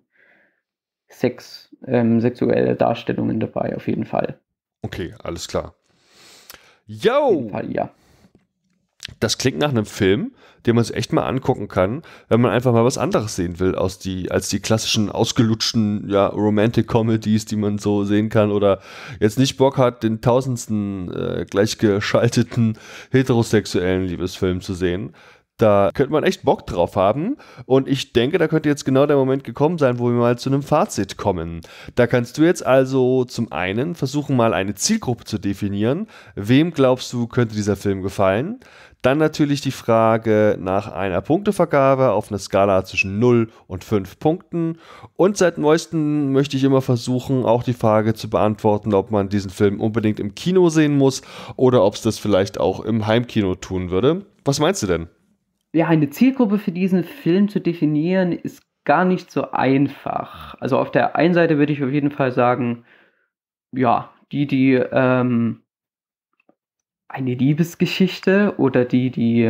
Sex, ähm, sexuelle Darstellungen dabei, auf jeden Fall. Okay, alles klar. Auf jeden Yo! Fall, ja. Das klingt nach einem Film, den man sich echt mal angucken kann, wenn man einfach mal was anderes sehen will aus die, als die klassischen ausgelutschten ja, Romantic-Comedies, die man so sehen kann, oder jetzt nicht Bock hat, den tausendsten äh, gleichgeschalteten heterosexuellen Liebesfilm zu sehen. Da könnte man echt Bock drauf haben und ich denke, da könnte jetzt genau der Moment gekommen sein, wo wir mal zu einem Fazit kommen. Da kannst du jetzt also zum einen versuchen, mal eine Zielgruppe zu definieren. Wem glaubst du, könnte dieser Film gefallen? Dann natürlich die Frage nach einer Punktevergabe auf einer Skala zwischen null und fünf Punkten. Und seit neuestem möchte ich immer versuchen, auch die Frage zu beantworten, ob man diesen Film unbedingt im Kino sehen muss oder ob es das vielleicht auch im Heimkino tun würde. Was meinst du denn? Ja, eine Zielgruppe für diesen Film zu definieren, ist gar nicht so einfach. Also auf der einen Seite würde ich auf jeden Fall sagen, ja, die, die ähm, eine Liebesgeschichte oder die, die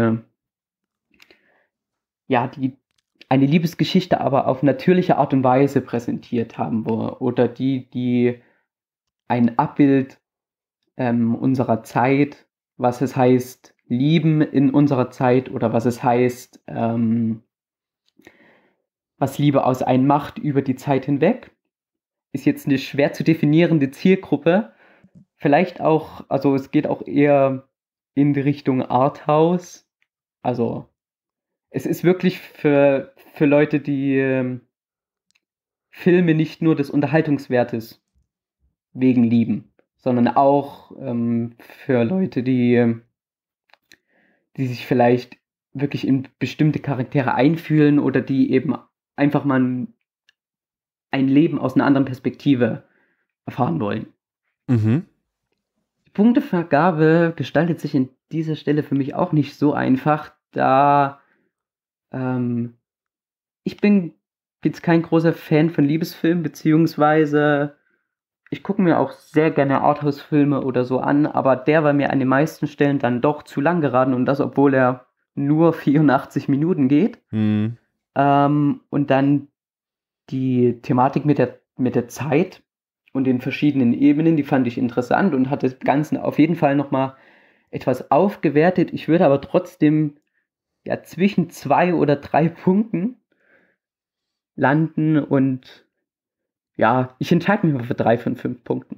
ja, die eine Liebesgeschichte aber auf natürliche Art und Weise präsentiert haben, wo, oder die, die ein Abbild ähm, unserer Zeit, was es heißt, lieben in unserer Zeit oder was es heißt, ähm, was Liebe aus einem macht über die Zeit hinweg, ist jetzt eine schwer zu definierende Zielgruppe. Vielleicht auch, also es geht auch eher in die Richtung Arthouse. Also es ist wirklich für, für Leute, die ähm, Filme nicht nur des Unterhaltungswertes wegen lieben, sondern auch ähm, für Leute, die die sich vielleicht wirklich in bestimmte Charaktere einfühlen oder die eben einfach mal ein Leben aus einer anderen Perspektive erfahren wollen. Mhm. Die Punktevergabe gestaltet sich an dieser Stelle für mich auch nicht so einfach, da ähm, ich bin jetzt kein großer Fan von Liebesfilmen, beziehungsweise ich gucke mir auch sehr gerne Arthouse-Filme oder so an, aber der war mir an den meisten Stellen dann doch zu lang geraten und das, obwohl er nur vierundachtzig Minuten geht. Mhm. Ähm, und dann die Thematik mit der, mit der Zeit und den verschiedenen Ebenen, die fand ich interessant und hat das Ganze auf jeden Fall nochmal etwas aufgewertet. Ich würde aber trotzdem ja zwischen zwei oder drei Punkten landen und ja, ich entscheide mich mal für drei von fünf Punkten.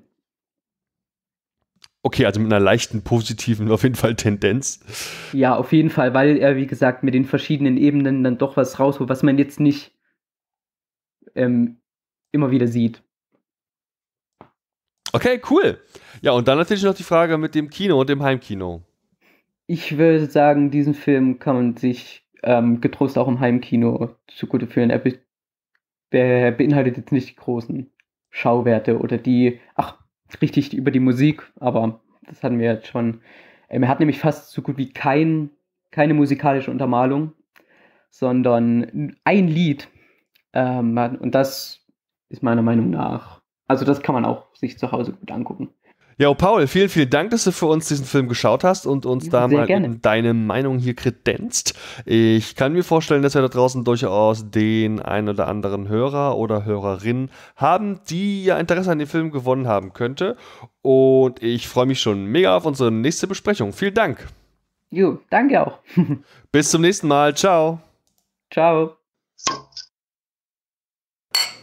Okay, also mit einer leichten positiven auf jeden Fall Tendenz. Ja, auf jeden Fall, weil er, wie gesagt, mit den verschiedenen Ebenen dann doch was rausholt, was man jetzt nicht ähm, immer wieder sieht. Okay, cool. Ja, und dann natürlich noch die Frage mit dem Kino und dem Heimkino. Ich würde sagen, diesen Film kann man sich ähm, getrost auch im Heimkino zugute führen. Er be be beinhaltet jetzt nicht die großen Schauwerte oder die, ach, richtig über die Musik, aber das hatten wir jetzt schon. Ähm, er hat nämlich fast so gut wie kein, keine musikalische Untermalung, sondern ein Lied. Ähm, und das ist meiner Meinung nach, also das kann man auch sich zu Hause gut angucken. Ja, Paul, vielen, vielen Dank, dass du für uns diesen Film geschaut hast und uns Ja, da sehr mal gerne. eben deine Meinung hier kredenzt. Ich kann mir vorstellen, dass wir da draußen durchaus den ein oder anderen Hörer oder Hörerin haben, die ja Interesse an dem Film gewonnen haben könnte. Und ich freue mich schon mega auf unsere nächste Besprechung. Vielen Dank. Jo, danke auch. Bis zum nächsten Mal. Ciao. Ciao.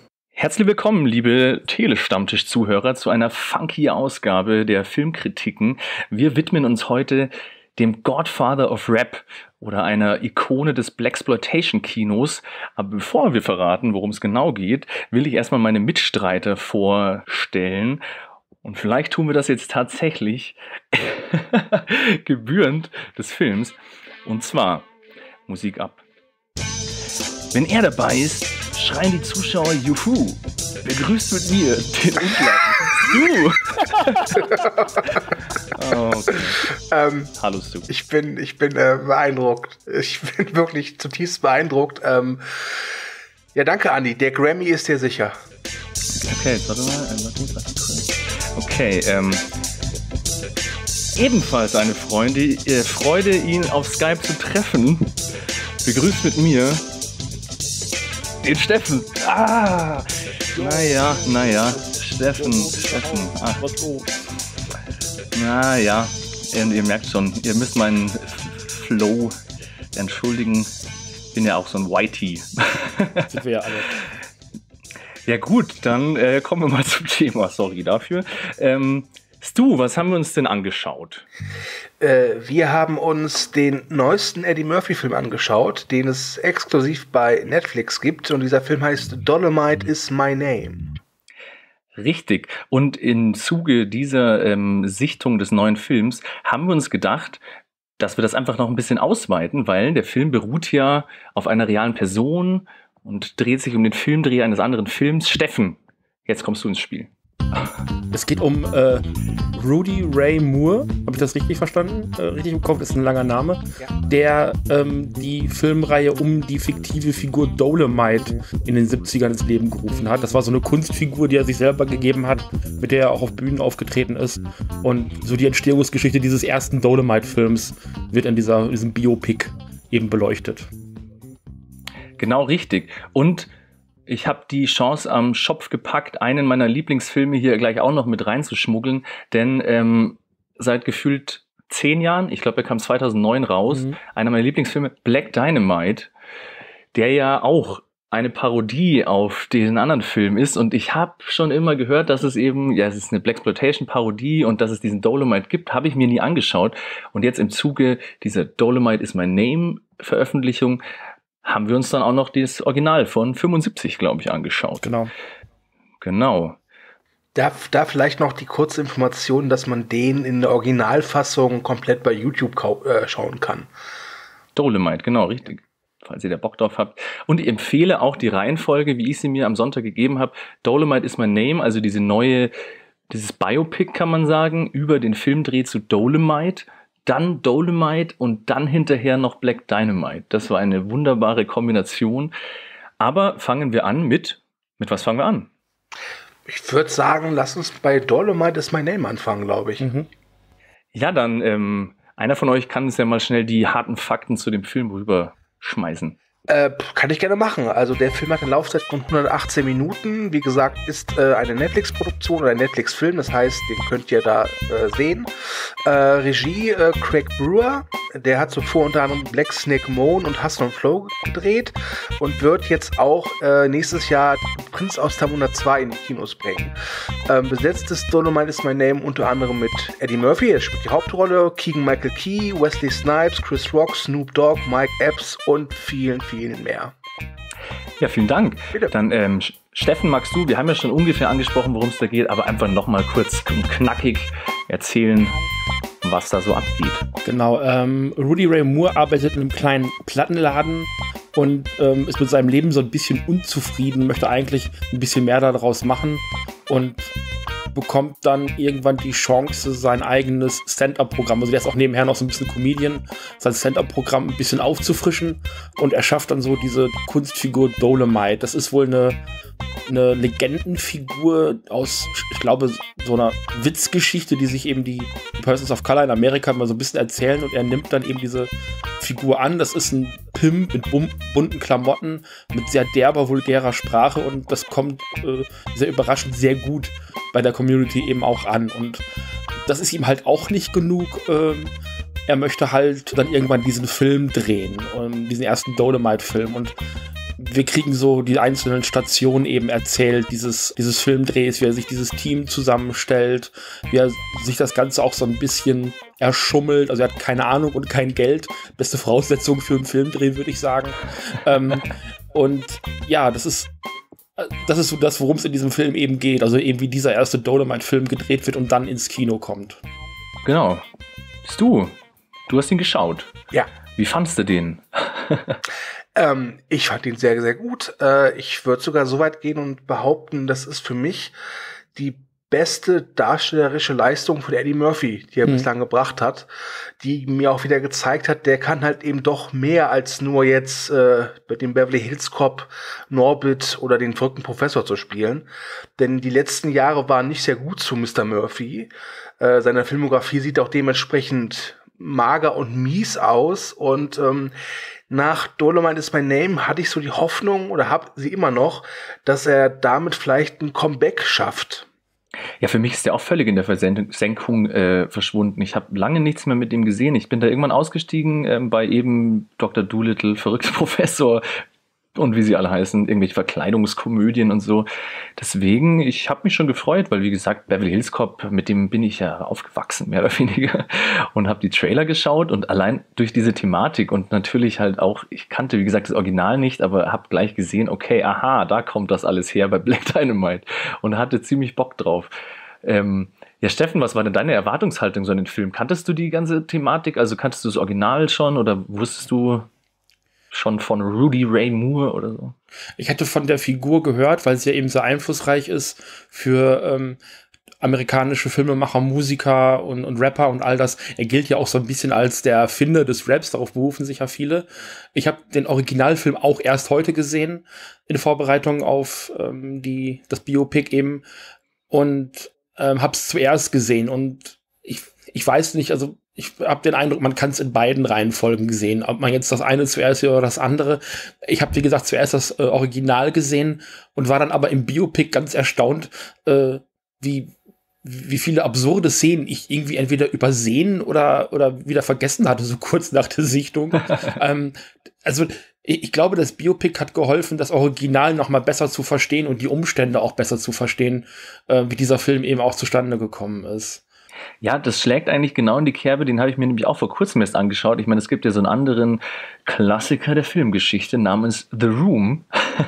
Herzlich willkommen, liebe Telestammtisch-Zuhörer, zu einer funky Ausgabe der Filmkritiken. Wir widmen uns heute dem Godfather of Rap oder einer Ikone des Blaxploitation-Kinos. Aber bevor wir verraten, worum es genau geht, will ich erstmal meine Mitstreiter vorstellen. Und vielleicht tun wir das jetzt tatsächlich gebührend des Films. Und zwar Musik ab. Wenn er dabei ist, schreien die Zuschauer Juhu. Begrüßt mit mir den unglaublichen Stu. Oh, okay. ähm, Hallo Stu. Ich bin, ich bin äh, beeindruckt. Ich bin wirklich zutiefst beeindruckt. Ähm, ja, danke, Andi. Der Grammy ist dir sicher. Okay, jetzt warte mal. Warte, warte. Okay, ähm. ebenfalls eine Freunde, äh, Freude, ihn auf Skype zu treffen. Begrüßt mit mir den Steffen. Ah! Naja, naja. Steffen, Steffen. Ach. Naja, ihr, ihr merkt schon, ihr müsst meinen Flow entschuldigen. Ich bin ja auch so ein Whitey. Sind wir ja alle. Ja gut, dann äh, kommen wir mal zum Thema. Sorry dafür. Ähm, Stu, was haben wir uns denn angeschaut? Äh, wir haben uns den neuesten Eddie Murphy-Film angeschaut, den es exklusiv bei Netflix gibt. Und dieser Film heißt Dolomite is My Name. Richtig. Und im Zuge dieser ähm, Sichtung des neuen Films haben wir uns gedacht, dass wir das einfach noch ein bisschen ausweiten, weil der Film beruht ja auf einer realen Person und dreht sich um den Filmdreh eines anderen Films. Steffen, jetzt kommst du ins Spiel. Es geht um äh, Rudy Ray Moore, habe ich das richtig verstanden? Äh, richtig im Kopf, ist ein langer Name, ja. Der ähm, die Filmreihe um die fiktive Figur Dolomite in den siebzigern ins Leben gerufen hat. Das war so eine Kunstfigur, die er sich selber gegeben hat, mit der er auch auf Bühnen aufgetreten ist. Und so die Entstehungsgeschichte dieses ersten Dolomite-Films wird in dieser, diesem Biopic eben beleuchtet. Genau richtig. Und ich habe die Chance am Schopf gepackt, einen meiner Lieblingsfilme hier gleich auch noch mit reinzuschmuggeln, denn ähm, seit gefühlt zehn Jahren, ich glaube, er kam zweitausendneun raus, mhm. einer meiner Lieblingsfilme, Black Dynamite, der ja auch eine Parodie auf diesen anderen Film ist, und ich habe schon immer gehört, dass es eben, ja, es ist eine Blaxploitation-Parodie und dass es diesen Dolomite gibt, habe ich mir nie angeschaut, und jetzt im Zuge dieser Dolomite is My Name-Veröffentlichung haben wir uns dann auch noch das Original von fünfundsiebzig, glaube ich, angeschaut. Genau. Genau. Da, da vielleicht noch die kurze Information, dass man den in der Originalfassung komplett bei YouTube kau- äh, schauen kann. Dolomite, genau, richtig. Falls ihr da Bock drauf habt. Und ich empfehle auch die Reihenfolge, wie ich sie mir am Sonntag gegeben habe. Dolomite is My Name, also diese neue, dieses Biopic, kann man sagen, über den Filmdreh zu Dolomite. Dann Dolomite und dann hinterher noch Black Dynamite. Das war eine wunderbare Kombination. Aber fangen wir an mit, mit was fangen wir an? Ich würde sagen, lass uns bei Dolomite is My Name anfangen, glaube ich. Mhm. Ja, dann, ähm, einer von euch kann uns ja mal schnell die harten Fakten zu dem Film rüberschmeißen. Äh, kann ich gerne machen. Also der Film hat eine Laufzeit von hundertachtzehn Minuten. Wie gesagt, ist äh, eine Netflix-Produktion oder ein Netflix-Film. Das heißt, den könnt ihr da äh, sehen. Äh, Regie äh, Craig Brewer. Der hat zuvor unter anderem Black Snake Moan und Hustle and Flow gedreht und wird jetzt auch äh, nächstes Jahr Prinz aus Zamunda zwei in die Kinos bringen. Ähm, besetzt ist Dolomite is My Name unter anderem mit Eddie Murphy, er spielt die Hauptrolle, Keegan-Michael Key, Wesley Snipes, Chris Rock, Snoop Dogg, Mike Epps und vielen, vielen mehr. Ja, vielen Dank. Bitte. Dann, ähm, Steffen, magst du, wir haben ja schon ungefähr angesprochen, worum es da geht, aber einfach nochmal kurz und knackig erzählen, was da so abgeht. Genau, ähm, Rudy Ray Moore arbeitet in einem kleinen Plattenladen und ähm, ist mit seinem Leben so ein bisschen unzufrieden, möchte eigentlich ein bisschen mehr daraus machen und bekommt dann irgendwann die Chance, sein eigenes Stand-Up-Programm, also der ist auch nebenher noch so ein bisschen Comedian, sein Stand-Up-Programm ein bisschen aufzufrischen, und er schafft dann so diese Kunstfigur Dolomite. Das ist wohl eine, eine Legendenfigur aus, ich glaube, so einer Witzgeschichte, die sich eben die Persons of Color in Amerika mal so ein bisschen erzählen, und er nimmt dann eben diese Figur an. Das ist ein Pimp mit bum- bunten Klamotten, mit sehr derber, vulgärer Sprache, und das kommt äh, sehr überraschend sehr gut bei der Community eben auch an, und das ist ihm halt auch nicht genug. Ähm, er möchte halt dann irgendwann diesen Film drehen, ähm, diesen ersten Dolomite-Film, und wir kriegen so die einzelnen Stationen eben erzählt, dieses, dieses Filmdrehs, wie er sich dieses Team zusammenstellt, wie er sich das Ganze auch so ein bisschen erschummelt. Also er hat keine Ahnung und kein Geld. Beste Voraussetzung für einen Filmdreh, würde ich sagen. ähm, und ja, das ist das ist so das, worum es in diesem Film eben geht. Also eben wie dieser erste Dolomite-Film gedreht wird und dann ins Kino kommt. Genau. Stu, du hast ihn geschaut. Ja. Wie fandst du den? ähm, ich fand ihn sehr, sehr gut. Äh, ich würde sogar so weit gehen und behaupten, das ist für mich die beste darstellerische Leistung von Eddie Murphy, die er mhm. bislang gebracht hat, die mir auch wieder gezeigt hat, der kann halt eben doch mehr als nur jetzt äh, bei dem Beverly Hills Cop Norbit oder den verrückten Professor zu spielen. Denn die letzten Jahre waren nicht sehr gut zu Mister Murphy. Äh, seine Filmografie sieht auch dementsprechend mager und mies aus. Und ähm, nach Dolomite is My Name hatte ich so die Hoffnung, oder habe sie immer noch, dass er damit vielleicht ein Comeback schafft. Ja, für mich ist der auch völlig in der Versenkung äh, verschwunden. Ich habe lange nichts mehr mit ihm gesehen. Ich bin da irgendwann ausgestiegen äh, bei eben Doktor Dolittle, verrückter Professor und wie sie alle heißen, irgendwelche Verkleidungskomödien und so. Deswegen, ich habe mich schon gefreut, weil wie gesagt, Beverly Hills Cop, mit dem bin ich ja aufgewachsen, mehr oder weniger, und habe die Trailer geschaut und allein durch diese Thematik und natürlich halt auch, ich kannte wie gesagt das Original nicht, aber habe gleich gesehen, okay, aha, da kommt das alles her bei Black Dynamite und hatte ziemlich Bock drauf. Ähm, ja, Steffen, was war denn deine Erwartungshaltung so an den Film? Kanntest du die ganze Thematik? Also kanntest du das Original schon oder wusstest du schon von Rudy Ray Moore oder so? Ich hatte von der Figur gehört, weil sie ja eben sehr einflussreich ist für ähm, amerikanische Filmemacher, Musiker und, und Rapper und all das. Er gilt ja auch so ein bisschen als der Erfinder des Raps, darauf berufen sich ja viele. Ich habe den Originalfilm auch erst heute gesehen, in Vorbereitung auf ähm, die das Biopic eben, und ähm, habe es zuerst gesehen. Und ich, ich weiß nicht, also ich habe den Eindruck, man kann es in beiden Reihenfolgen gesehen. Ob man jetzt das eine zuerst oder das andere. Ich habe, wie gesagt, zuerst das äh, Original gesehen und war dann aber im Biopic ganz erstaunt, äh, wie wie viele absurde Szenen ich irgendwie entweder übersehen oder oder wieder vergessen hatte, so kurz nach der Sichtung. ähm, also ich, ich glaube, das Biopic hat geholfen, das Original noch mal besser zu verstehen und die Umstände auch besser zu verstehen, äh, wie dieser Film eben auch zustande gekommen ist. Ja, das schlägt eigentlich genau in die Kerbe, den habe ich mir nämlich auch vor kurzem erst angeschaut. Ich meine, es gibt ja so einen anderen Klassiker der Filmgeschichte namens The Room,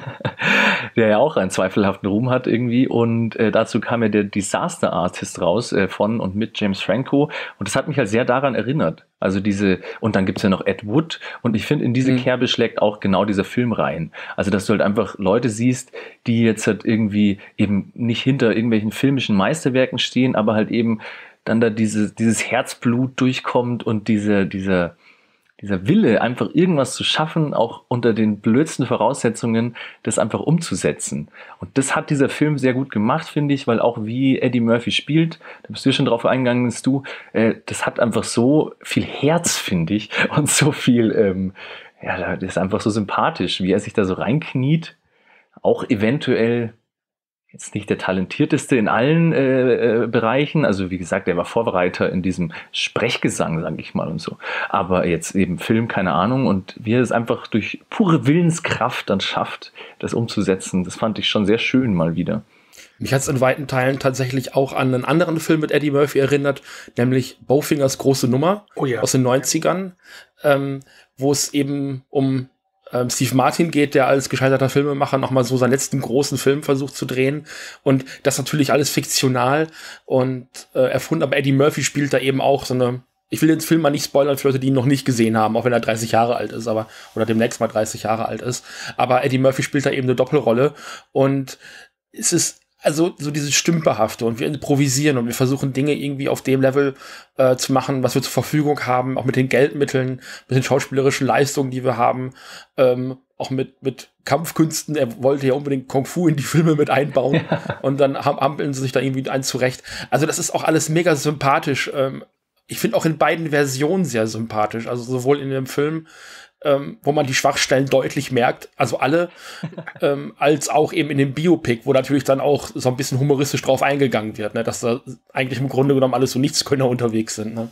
der ja auch einen zweifelhaften Ruhm hat irgendwie, und äh, dazu kam ja der Disaster Artist raus äh, von und mit James Franco, und das hat mich halt sehr daran erinnert. Also diese, und dann gibt's ja noch Ed Wood, und ich finde, in diese mhm. Kerbe schlägt auch genau dieser Film rein. Also, dass du halt einfach Leute siehst, die jetzt halt irgendwie eben nicht hinter irgendwelchen filmischen Meisterwerken stehen, aber halt eben dann da diese, dieses Herzblut durchkommt und diese, diese, dieser Wille, einfach irgendwas zu schaffen, auch unter den blödsten Voraussetzungen, das einfach umzusetzen. Und das hat dieser Film sehr gut gemacht, finde ich, weil auch wie Eddie Murphy spielt, da bist du schon drauf eingegangen, dass du, äh, das hat einfach so viel Herz, finde ich, und so viel, ähm, ja, das ist einfach so sympathisch, wie er sich da so reinkniet, auch eventuell jetzt nicht der talentierteste in allen äh, äh, Bereichen, also wie gesagt, er war Vorbereiter in diesem Sprechgesang, sage ich mal, und so, aber jetzt eben Film, keine Ahnung, und wie er es einfach durch pure Willenskraft dann schafft, das umzusetzen, das fand ich schon sehr schön mal wieder. Mich hat es in weiten Teilen tatsächlich auch an einen anderen Film mit Eddie Murphy erinnert, nämlich Bowfingers große Nummer oh ja. aus den neunzigern, ähm, wo es eben um Steve Martin geht, der als gescheiterter Filmemacher nochmal so seinen letzten großen Film versucht zu drehen. Und das natürlich alles fiktional und äh, erfunden. Aber Eddie Murphy spielt da eben auch so eine, ich will den Film mal nicht spoilern für Leute, die ihn noch nicht gesehen haben, auch wenn er dreißig Jahre alt ist, aber oder demnächst mal dreißig Jahre alt ist. Aber Eddie Murphy spielt da eben eine Doppelrolle. Und es ist also so dieses Stümperhafte, und wir improvisieren und wir versuchen Dinge irgendwie auf dem Level äh, zu machen, was wir zur Verfügung haben, auch mit den Geldmitteln, mit den schauspielerischen Leistungen, die wir haben, ähm, auch mit mit Kampfkünsten. Er wollte ja unbedingt Kung Fu in die Filme mit einbauen und dann hampeln sie sich da irgendwie ein zurecht. Also das ist auch alles mega sympathisch. Ähm, ich finde auch in beiden Versionen sehr sympathisch, also sowohl in dem Film, Ähm, wo man die Schwachstellen deutlich merkt, also alle, ähm, als auch eben in dem Biopic, wo natürlich dann auch so ein bisschen humoristisch drauf eingegangen wird, ne, dass da eigentlich im Grunde genommen alles so Nichtskönner unterwegs sind. Ne?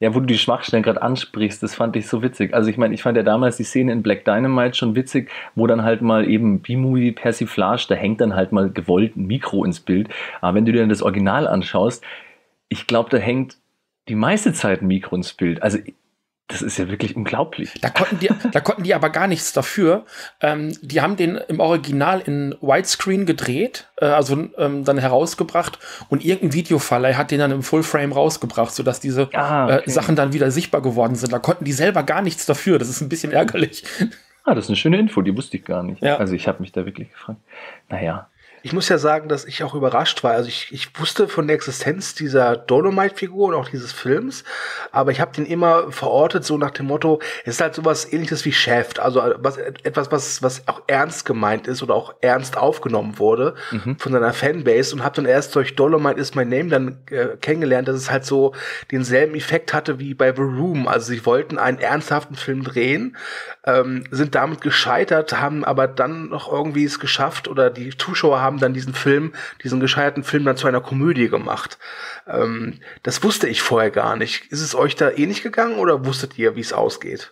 Ja, wo du die Schwachstellen gerade ansprichst, das fand ich so witzig. Also ich meine, ich fand ja damals die Szene in Black Dynamite schon witzig, wo dann halt mal eben B-Movie Persiflage, da hängt dann halt mal gewollt ein Mikro ins Bild. Aber wenn du dir dann das Original anschaust, ich glaube, da hängt die meiste Zeit ein Mikro ins Bild. Also das ist ja wirklich unglaublich. Da konnten die, da konnten die aber gar nichts dafür. Ähm, die haben den im Original in Widescreen gedreht, äh, also ähm, dann herausgebracht und irgendein Videoverleih hat den dann im Fullframe rausgebracht, sodass diese ah, okay. äh, Sachen dann wieder sichtbar geworden sind. Da konnten die selber gar nichts dafür. Das ist ein bisschen ärgerlich. Ah, das ist eine schöne Info, die wusste ich gar nicht. Ja. Also ich habe mich da wirklich gefragt. Naja. Ich muss ja sagen, dass ich auch überrascht war. Also ich, ich wusste von der Existenz dieser Dolomite-Figur und auch dieses Films, aber ich habe den immer verortet, so nach dem Motto, es ist halt sowas Ähnliches wie Shaft, also was, etwas, was, was auch ernst gemeint ist oder auch ernst aufgenommen wurde mhm. von seiner Fanbase und habe dann erst durch Dolomite is my name dann äh, kennengelernt, dass es halt so denselben Effekt hatte wie bei The Room. Also sie wollten einen ernsthaften Film drehen, ähm, sind damit gescheitert, haben aber dann noch irgendwie es geschafft oder die Zuschauer haben dann diesen Film, diesen gescheiterten Film dann zu einer Komödie gemacht. Ähm, das wusste ich vorher gar nicht. Ist es euch da ähnlich gegangen oder wusstet ihr, wie es ausgeht?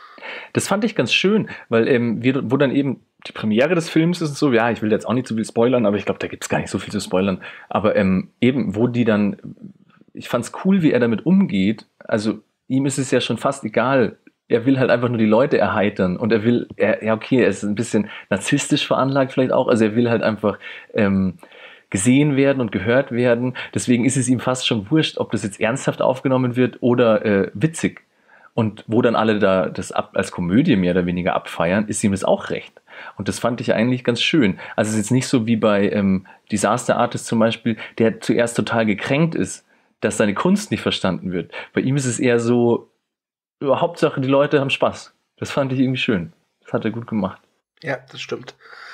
Das fand ich ganz schön, weil ähm, wir, wo dann eben die Premiere des Films ist und so, ja, ich will jetzt auch nicht zu viel spoilern, aber ich glaube, da gibt es gar nicht so viel zu spoilern. Aber ähm, eben, wo die dann, ich fand's cool, wie er damit umgeht. Also ihm ist es ja schon fast egal. Er will halt einfach nur die Leute erheitern und er will, er, ja okay, er ist ein bisschen narzisstisch veranlagt vielleicht auch, also er will halt einfach ähm, gesehen werden und gehört werden, deswegen ist es ihm fast schon wurscht, ob das jetzt ernsthaft aufgenommen wird oder äh, witzig. Und wo dann alle da das ab, als Komödie mehr oder weniger abfeiern, ist ihm das auch recht. Und das fand ich eigentlich ganz schön. Also es ist jetzt nicht so wie bei ähm, Disaster Artist zum Beispiel, der zuerst total gekränkt ist, dass seine Kunst nicht verstanden wird. Bei ihm ist es eher so, Hauptsache, die Leute haben Spaß. Das fand ich irgendwie schön. Das hat er gut gemacht. Ja, das stimmt.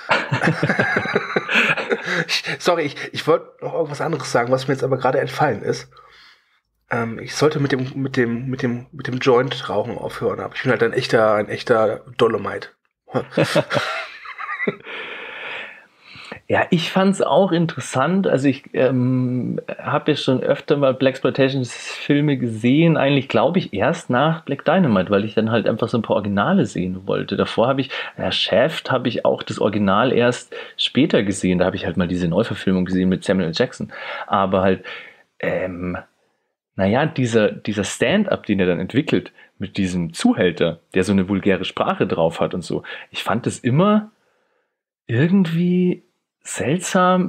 ich, sorry, ich, ich wollte noch irgendwas anderes sagen, was mir jetzt aber gerade entfallen ist. Ähm, ich sollte mit dem, mit dem, mit dem, mit dem Joint-Rauchen aufhören, aber ich bin halt ein echter, ein echter Dolomite. Ja, ich fand es auch interessant. Also ich ähm, habe ja schon öfter mal Blaxploitation-Filme gesehen, eigentlich glaube ich erst nach Black Dynamite, weil ich dann halt einfach so ein paar Originale sehen wollte. Davor habe ich, ja, Shaft habe ich auch das Original erst später gesehen. Da habe ich halt mal diese Neuverfilmung gesehen mit Samuel L. Jackson. Aber halt, ähm, naja, dieser, dieser Stand-up, den er dann entwickelt, mit diesem Zuhälter, der so eine vulgäre Sprache drauf hat und so. Ich fand das immer irgendwie seltsam,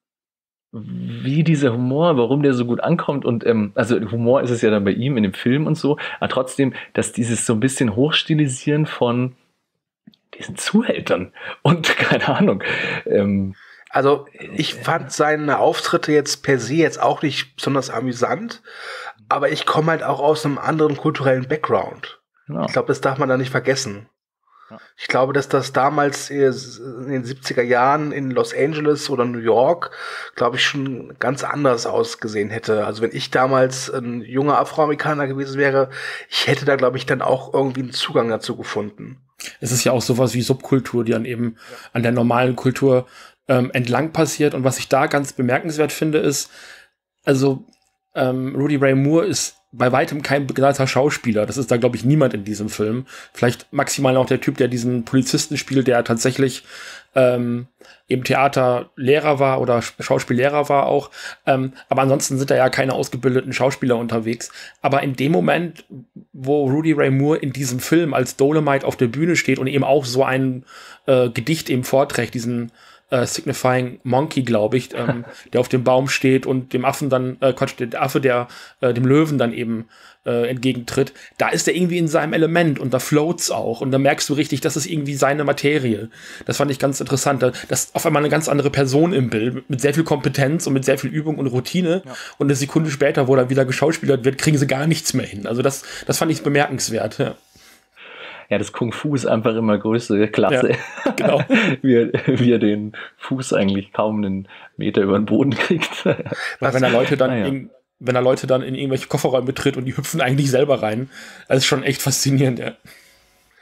wie dieser Humor, warum der so gut ankommt und ähm, also Humor ist es ja dann bei ihm in dem Film und so, aber trotzdem, dass dieses so ein bisschen Hochstilisieren von diesen Zuhältern und keine Ahnung. Ähm, also ich fand seine Auftritte jetzt per se jetzt auch nicht besonders amüsant, aber ich komme halt auch aus einem anderen kulturellen Background. Genau. Ich glaube, das darf man da nicht vergessen. Ich glaube, dass das damals in den siebziger Jahren in Los Angeles oder New York, glaube ich, schon ganz anders ausgesehen hätte. Also wenn ich damals ein junger Afroamerikaner gewesen wäre, ich hätte da, glaube ich, dann auch irgendwie einen Zugang dazu gefunden. Es ist ja auch sowas wie Subkultur, die dann eben an der normalen Kultur ähm, entlang passiert. Und was ich da ganz bemerkenswert finde, ist, also ähm, Rudy Ray Moore ist bei weitem kein begnadeter Schauspieler. Das ist da, glaube ich, niemand in diesem Film. Vielleicht maximal noch der Typ, der diesen Polizisten spielt, der tatsächlich ähm, eben Theaterlehrer war oder Schauspiellehrer war auch. Ähm, aber ansonsten sind da ja keine ausgebildeten Schauspieler unterwegs. Aber in dem Moment, wo Rudy Ray Moore in diesem Film als Dolomite auf der Bühne steht und eben auch so ein äh, Gedicht eben vorträgt, diesen Uh, Signifying Monkey, glaube ich, ähm, der auf dem Baum steht und dem Affen dann, äh, Quatsch, der Affe, der äh, dem Löwen dann eben äh, entgegentritt, da ist er irgendwie in seinem Element und da float's auch und da merkst du richtig, das ist irgendwie seine Materie. Das fand ich ganz interessant. Da ist auf einmal eine ganz andere Person im Bild, mit sehr viel Kompetenz und mit sehr viel Übung und Routine ja. Und eine Sekunde später, wo dann wieder geschauspielert wird, kriegen sie gar nichts mehr hin. Also das, das fand ich bemerkenswert, ja. Ja, das Kung Fu ist einfach immer größte Klasse. Ja, genau. wie, er, wie er den Fuß eigentlich kaum einen Meter über den Boden kriegt. Was, wenn er Leute dann, ja. in, wenn er Leute dann in irgendwelche Kofferräume betritt und die hüpfen eigentlich selber rein. Das ist schon echt faszinierend, ja.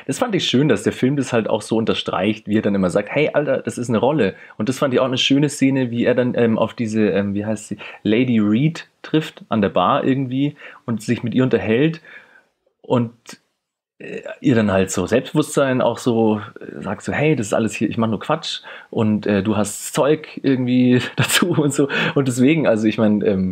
das fand ich schön, dass der Film das halt auch so unterstreicht, wie er dann immer sagt, hey, Alter, das ist eine Rolle. Und das fand ich auch eine schöne Szene, wie er dann ähm, auf diese, ähm, wie heißt sie, Lady Reed trifft an der Bar irgendwie und sich mit ihr unterhält und äh, ihr dann halt so Selbstbewusstsein auch so äh, sagt so, hey, das ist alles hier, ich mache nur Quatsch und äh, du hast Zeug irgendwie dazu und so. Und deswegen, also ich meine, ähm,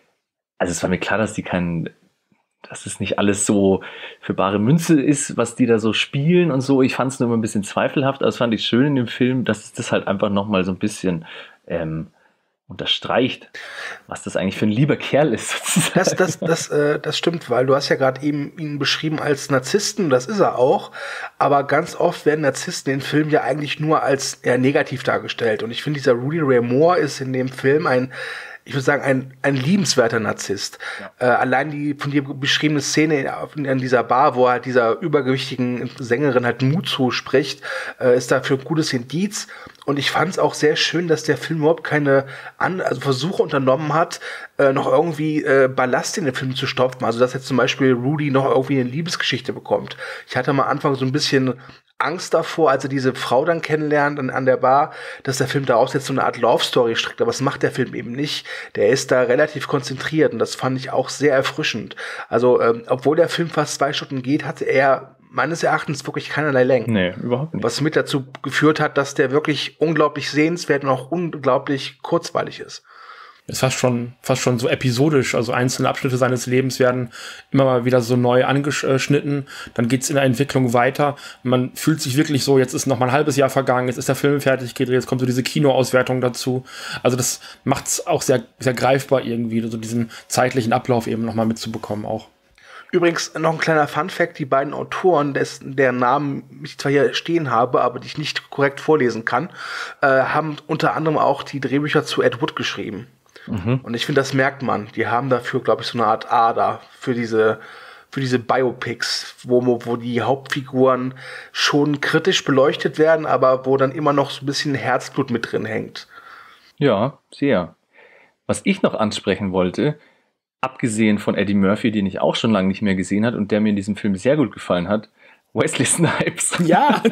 also es war mir klar, dass die keinen, dass es nicht alles so für bare Münze ist, was die da so spielen und so. Ich fand es nur immer ein bisschen zweifelhaft, aber das fand ich schön in dem Film, dass es das halt einfach nochmal so ein bisschen ähm, unterstreicht, was das eigentlich für ein lieber Kerl ist. Sozusagen. Das, das, das, äh, das stimmt, weil du hast ja gerade eben ihn beschrieben als Narzissten, das ist er auch, aber ganz oft werden Narzissten in Filmen ja eigentlich nur als eher negativ dargestellt und ich finde, dieser Rudy Ray Moore ist in dem Film ein ich würde sagen, ein, ein liebenswerter Narzisst. Ja. Äh, allein die von dir beschriebene Szene in, in dieser Bar, wo er halt dieser übergewichtigen Sängerin halt Mut zuspricht, äh, ist dafür ein gutes Indiz. Und ich fand es auch sehr schön, dass der Film überhaupt keine An also Versuche unternommen hat, äh, noch irgendwie äh, Ballast in den Film zu stopfen. Also dass jetzt zum Beispiel Rudy noch irgendwie eine Liebesgeschichte bekommt. Ich hatte am Anfang so ein bisschen Angst davor, als er diese Frau dann kennenlernt an, an der Bar, dass der Film daraus jetzt so eine Art Love-Story strickt. Aber das macht der Film eben nicht. Der ist da relativ konzentriert und das fand ich auch sehr erfrischend. Also, ähm, obwohl der Film fast zwei Stunden geht, hatte er meines Erachtens wirklich keinerlei Längen. Nee, überhaupt nicht. Was mit dazu geführt hat, dass der wirklich unglaublich sehenswert und auch unglaublich kurzweilig ist. Ist fast schon, fast schon so episodisch. Also einzelne Abschnitte seines Lebens werden immer mal wieder so neu angeschnitten. Dann geht's in der Entwicklung weiter. Man fühlt sich wirklich so, jetzt ist noch mal ein halbes Jahr vergangen, jetzt ist der Film fertig gedreht, jetzt kommt so diese Kinoauswertung dazu. Also das macht's auch sehr, sehr greifbar irgendwie, so diesen zeitlichen Ablauf eben noch mal mitzubekommen auch. Übrigens noch ein kleiner Funfact, die beiden Autoren, dessen, deren Namen ich zwar hier stehen habe, aber die ich nicht korrekt vorlesen kann, äh, haben unter anderem auch die Drehbücher zu Ed Wood geschrieben. Mhm. Und ich finde, das merkt man. Die haben dafür, glaube ich, so eine Art Ader für diese, für diese Biopics, wo, wo die Hauptfiguren schon kritisch beleuchtet werden, aber wo dann immer noch so ein bisschen Herzblut mit drin hängt. Ja, sehr. Was ich noch ansprechen wollte, abgesehen von Eddie Murphy, den ich auch schon lange nicht mehr gesehen habe und der mir in diesem Film sehr gut gefallen hat, Wesley Snipes. Ja!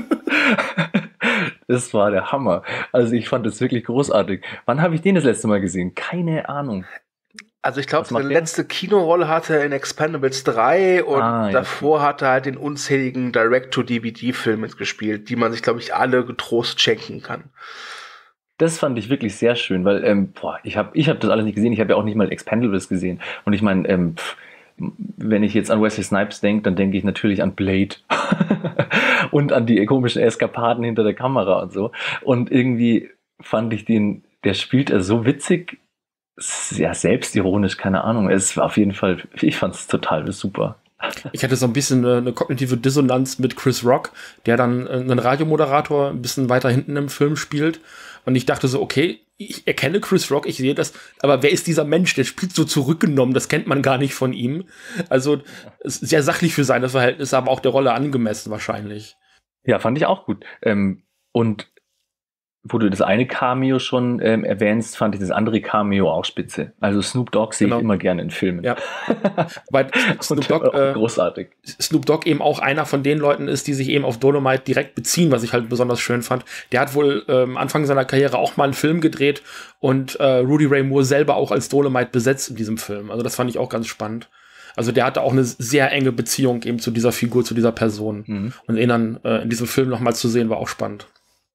Das war der Hammer. Also ich fand das wirklich großartig. Wann habe ich den das letzte Mal gesehen? Keine Ahnung. Also ich glaube, seine letzte Kinorolle hatte er in Expendables drei und ah, ja, davor okay. hat er halt den unzähligen Direct-to-D V D-Film mitgespielt, die man sich, glaube ich, alle getrost schenken kann. Das fand ich wirklich sehr schön, weil ähm, boah, ich habe ich hab das alles nicht gesehen. Ich habe ja auch nicht mal Expendables gesehen. Und ich meine, ähm, wenn ich jetzt an Wesley Snipes denke, dann denke ich natürlich an Blade und an die komischen Eskapaden hinter der Kamera und so. Und irgendwie fand ich den, der spielt er so witzig, ja, selbstironisch, keine Ahnung. Es war auf jeden Fall, ich fand es total super. Ich hatte so ein bisschen eine, eine kognitive Dissonanz mit Chris Rock, der dann einen Radiomoderator ein bisschen weiter hinten im Film spielt. Und ich dachte so, okay, ich erkenne Chris Rock, ich sehe das, aber wer ist dieser Mensch? Der spielt so zurückgenommen, das kennt man gar nicht von ihm. Also sehr sachlich für seine Verhältnisse, aber auch der Rolle angemessen wahrscheinlich. Ja, fand ich auch gut. Ähm, und wo du das eine Cameo schon ähm, erwähnst, fand ich das andere Cameo auch spitze. Also Snoop Dogg sehe genau. ich immer gerne in Filmen. Ja. Weil Snoop Dogg, äh, großartig. Snoop Dogg eben auch einer von den Leuten ist, die sich eben auf Dolomite direkt beziehen, was ich halt besonders schön fand. Der hat wohl ähm, Anfang seiner Karriere auch mal einen Film gedreht und äh, Rudy Ray Moore selber auch als Dolomite besetzt in diesem Film. Also das fand ich auch ganz spannend. Also der hatte auch eine sehr enge Beziehung eben zu dieser Figur, zu dieser Person. Mhm. Und ihn dann äh, in diesem Film nochmal zu sehen, war auch spannend.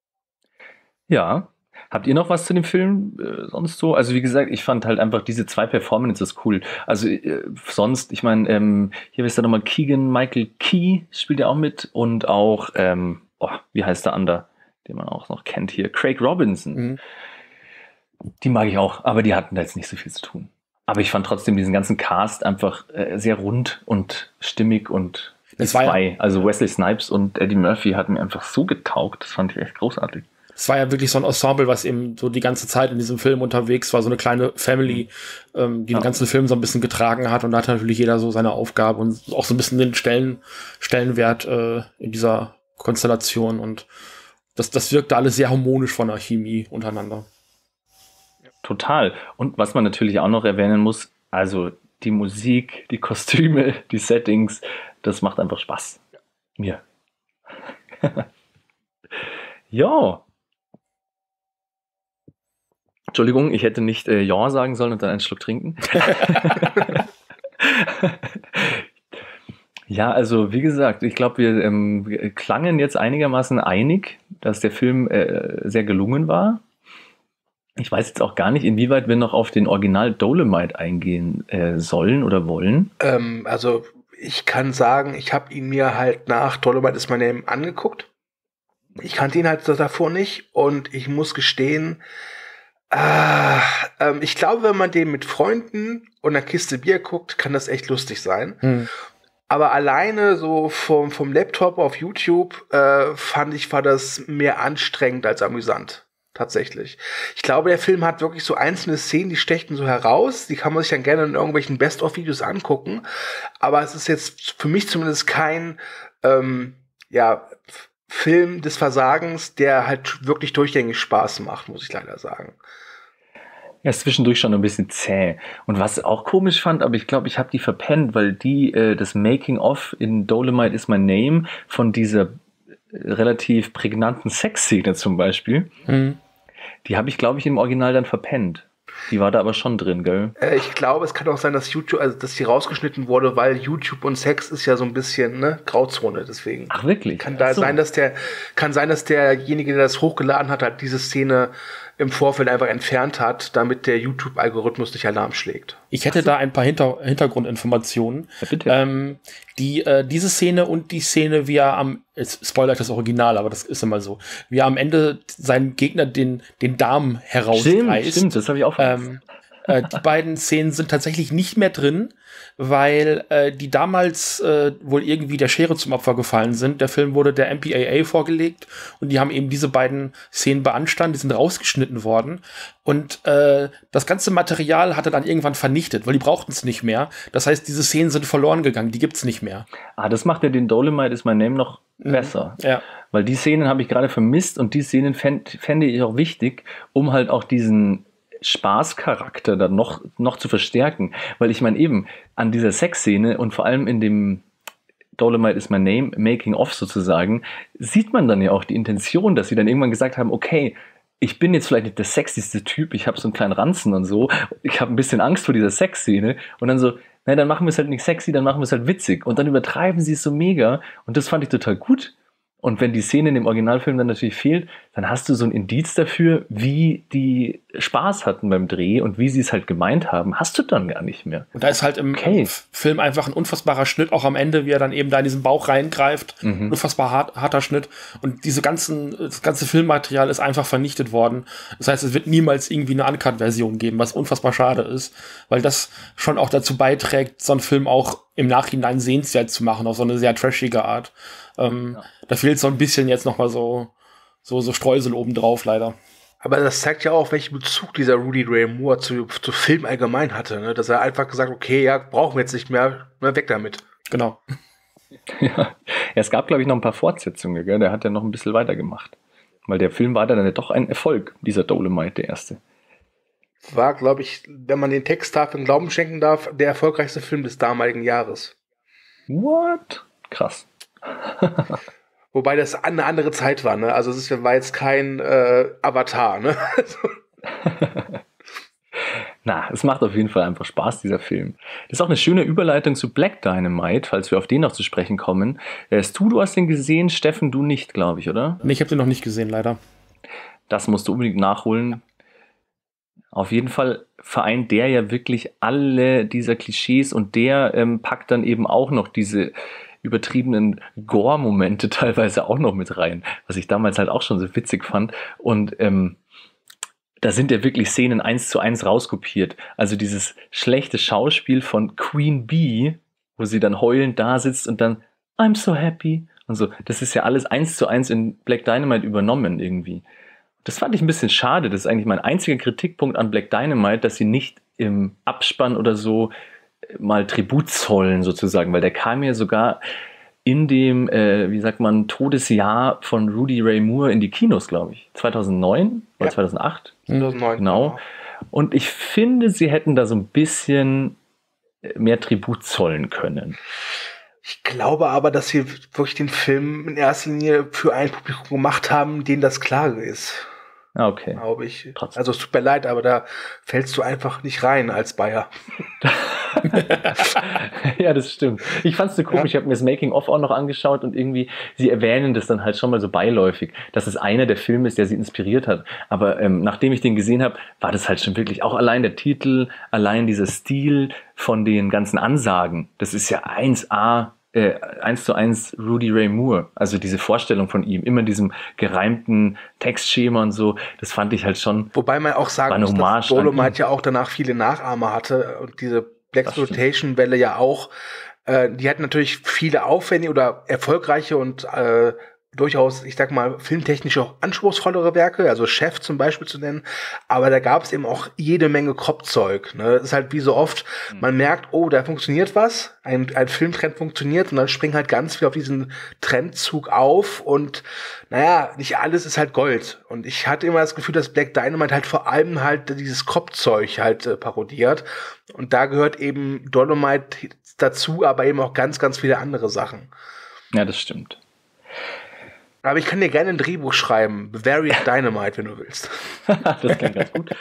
Ja. Habt ihr noch was zu dem Film äh, sonst so? Also wie gesagt, ich fand halt einfach diese zwei Performances cool. Also äh, sonst, ich meine, ähm, hier ist da nochmal Keegan Michael Key, spielt ja auch mit. Und auch, ähm, oh, wie heißt der andere, den man auch noch kennt hier? Craig Robinson. Mhm. Die mag ich auch, aber die hatten da jetzt nicht so viel zu tun. Aber ich fand trotzdem diesen ganzen Cast einfach äh, sehr rund und stimmig und das war zwei. Ja, also Wesley Snipes und Eddie Murphy hatten mir einfach so getaugt. Das fand ich echt großartig. Es war ja wirklich so ein Ensemble, was eben so die ganze Zeit in diesem Film unterwegs war, so eine kleine Family, ähm, die ja. den ganzen Film so ein bisschen getragen hat und da hat natürlich jeder so seine Aufgabe und auch so ein bisschen den Stellen, Stellenwert äh, in dieser Konstellation und das, das wirkte alles sehr harmonisch von der Chemie untereinander. Total. Und was man natürlich auch noch erwähnen muss, also die Musik, die Kostüme, die Settings, das macht einfach Spaß. Mir Ja. Entschuldigung, ich hätte nicht äh, Ja sagen sollen und dann einen Schluck trinken. Ja, also wie gesagt, ich glaube, wir ähm, klangen jetzt einigermaßen einig, dass der Film äh, sehr gelungen war. Ich weiß jetzt auch gar nicht, inwieweit wir noch auf den Original Dolomite eingehen äh, sollen oder wollen. Ähm, also ich kann sagen, ich habe ihn mir halt nach Dolomite is my name angeguckt. Ich kannte ihn halt davor nicht und ich muss gestehen, Ah, ähm, ich glaube, wenn man den mit Freunden und einer Kiste Bier guckt, kann das echt lustig sein. Hm. Aber alleine so vom, vom Laptop auf YouTube äh, fand ich, war das mehr anstrengend als amüsant. Tatsächlich. Ich glaube, der Film hat wirklich so einzelne Szenen, die stechen so heraus. Die kann man sich dann gerne in irgendwelchen Best-of-Videos angucken. Aber es ist jetzt für mich zumindest kein ähm, ja, Film des Versagens, der halt wirklich durchgängig Spaß macht, muss ich leider sagen. Ja, ist zwischendurch schon ein bisschen zäh. Und was ich auch komisch fand, aber ich glaube, ich habe die verpennt, weil die, äh, das Making-of in Dolomite is my name von dieser relativ prägnanten Sexszene zum Beispiel, Mhm. die habe ich, glaube ich, im Original dann verpennt. Die war da aber schon drin, gell? Äh, ich glaube, es kann auch sein, dass YouTube, also dass die rausgeschnitten wurde, weil YouTube und Sex ist ja so ein bisschen ne Grauzone, deswegen. Ach, wirklich? Kann da Ach so. sein, dass der, kann sein, dass derjenige, der das hochgeladen hat, halt diese Szene im Vorfeld einfach entfernt hat, damit der YouTube-Algorithmus nicht Alarm schlägt. Ich hätte da ein paar Hinter Hintergrundinformationen. Ja, bitte. Ähm, die, äh, diese Szene und die Szene, wie er am, jetzt spoilert das Original, aber das ist immer so, wie er am Ende seinen Gegner den, den Darm herausreißt. Stimmt, stimmt, das habe ich auch Ähm, äh, die beiden Szenen sind tatsächlich nicht mehr drin, weil äh, die damals äh, wohl irgendwie der Schere zum Opfer gefallen sind. Der Film wurde der M P A A vorgelegt und die haben eben diese beiden Szenen beanstandet, die sind rausgeschnitten worden. Und äh, das ganze Material hat er dann irgendwann vernichtet, weil die brauchten es nicht mehr. Das heißt, diese Szenen sind verloren gegangen, die gibt's nicht mehr. Ah, das macht ja den Dolomite is my name noch besser. Ja. Weil die Szenen habe ich gerade vermisst und die Szenen fänd, fände ich auch wichtig, um halt auch diesen Spaßcharakter dann noch, noch zu verstärken. Weil ich meine eben, an dieser Sexszene und vor allem in dem Dolomite is my name, Making of sozusagen, sieht man dann ja auch die Intention, dass sie dann irgendwann gesagt haben, okay, ich bin jetzt vielleicht nicht der sexyste Typ, ich habe so einen kleinen Ranzen und so, ich habe ein bisschen Angst vor dieser Sexszene und dann so, nein, dann machen wir es halt nicht sexy, dann machen wir es halt witzig und dann übertreiben sie es so mega und das fand ich total gut. Und wenn die Szene in dem Originalfilm dann natürlich fehlt, dann hast du so ein Indiz dafür, wie die Spaß hatten beim Dreh und wie sie es halt gemeint haben, hast du dann gar nicht mehr. Und da ist halt im Okay. Film einfach ein unfassbarer Schnitt, auch am Ende, wie er dann eben da in diesen Bauch reingreift. Mhm. Unfassbar hart, harter Schnitt. Und diese ganzen, das ganze Filmmaterial ist einfach vernichtet worden. Das heißt, es wird niemals irgendwie eine Uncut-Version geben, was unfassbar schade ist, weil das schon auch dazu beiträgt, so einen Film auch im Nachhinein sehenswert zu machen, auf so eine sehr trashige Art. Ähm, Ja. Da fehlt so ein bisschen jetzt noch mal so, so, so Streusel obendrauf, leider. Aber das zeigt ja auch, welchen Bezug dieser Rudy Ray Moore zu, zu Film allgemein hatte, ne? Dass er einfach gesagt, okay, ja, brauchen wir jetzt nicht mehr, ne, weg damit. Genau. Ja, es gab, glaube ich, noch ein paar Fortsetzungen, gell? Der hat ja noch ein bisschen weitergemacht. Weil der Film war dann doch ein Erfolg, dieser Dolomite, der erste. War, glaube ich, wenn man den Texttafeln Glauben schenken darf, der erfolgreichste Film des damaligen Jahres. What? Krass. Wobei das eine andere Zeit war, ne? Also es ist, war jetzt kein äh, Avatar, ne? Na, es macht auf jeden Fall einfach Spaß, dieser Film. Das ist auch eine schöne Überleitung zu Black Dynamite, falls wir auf den noch zu sprechen kommen. Äh, Stu, du hast den gesehen, Steffen, du nicht, glaube ich, oder? Nee, ich habe den noch nicht gesehen, leider. Das musst du unbedingt nachholen. Auf jeden Fall vereint der ja wirklich alle dieser Klischees und der ähm, packt dann eben auch noch diese übertriebenen Gore-Momente teilweise auch noch mit rein, was ich damals halt auch schon so witzig fand. Und ähm, da sind ja wirklich Szenen eins zu eins rauskopiert. Also dieses schlechte Schauspiel von Queen Bee, wo sie dann heulend da sitzt und dann I'm so happy und so. Das ist ja alles eins zu eins in Black Dynamite übernommen irgendwie. Das fand ich ein bisschen schade. Das ist eigentlich mein einziger Kritikpunkt an Black Dynamite, dass sie nicht im Abspann oder so mal Tribut zollen sozusagen, weil der kam ja sogar in dem, äh, wie sagt man, Todesjahr von Rudy Ray Moore in die Kinos, glaube ich. zweitausendneun oder Ja. zweitausendacht. zweitausendneun. Genau. Und ich finde, sie hätten da so ein bisschen mehr Tribut zollen können. Ich glaube aber, dass sie wirklich den Film in erster Linie für ein Publikum gemacht haben, denen das klar ist. Ah, okay. Glaube ich. Trotzdem. Also es tut mir leid, aber da fällst du einfach nicht rein als Bayer. Ja, das stimmt. Ich fand's so komisch, ja. Ich habe mir das Making-of auch noch angeschaut und irgendwie, sie erwähnen das dann halt schon mal so beiläufig, dass es einer der Filme ist, der sie inspiriert hat. Aber ähm, nachdem ich den gesehen habe, war das halt schon wirklich auch allein der Titel, allein dieser Stil von den ganzen Ansagen. Das ist ja eins A, äh, eins zu eins Rudy Ray Moore. Also diese Vorstellung von ihm, immer in diesem gereimten Textschema und so, das fand ich halt schon. Wobei man auch sagen muss, dass Dolomite ja auch danach viele Nachahmer hatte und diese Blaxploitation-Welle ja auch, äh, die hat natürlich viele aufwendige oder erfolgreiche und äh, durchaus, ich sag mal, filmtechnisch auch anspruchsvollere Werke, also Chef zum Beispiel zu nennen, aber da gab es eben auch jede Menge Kropfzeug. Ne? Das ist halt wie so oft, man merkt, oh, da funktioniert was, ein, ein Filmtrend funktioniert und dann springen halt ganz viel auf diesen Trendzug auf und naja, nicht alles ist halt Gold. Und ich hatte immer das Gefühl, dass Black Dynamite halt vor allem halt dieses Kropfzeug halt äh, parodiert und da gehört eben Dolomite dazu, aber eben auch ganz, ganz viele andere Sachen. Ja, das stimmt. Aber ich kann dir gerne ein Drehbuch schreiben. Variant Dynamite, wenn du willst. Das klingt ganz gut.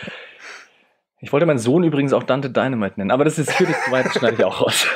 Ich wollte meinen Sohn übrigens auch Dante Dynamite nennen, aber das ist für das zweite, schneide ich auch raus.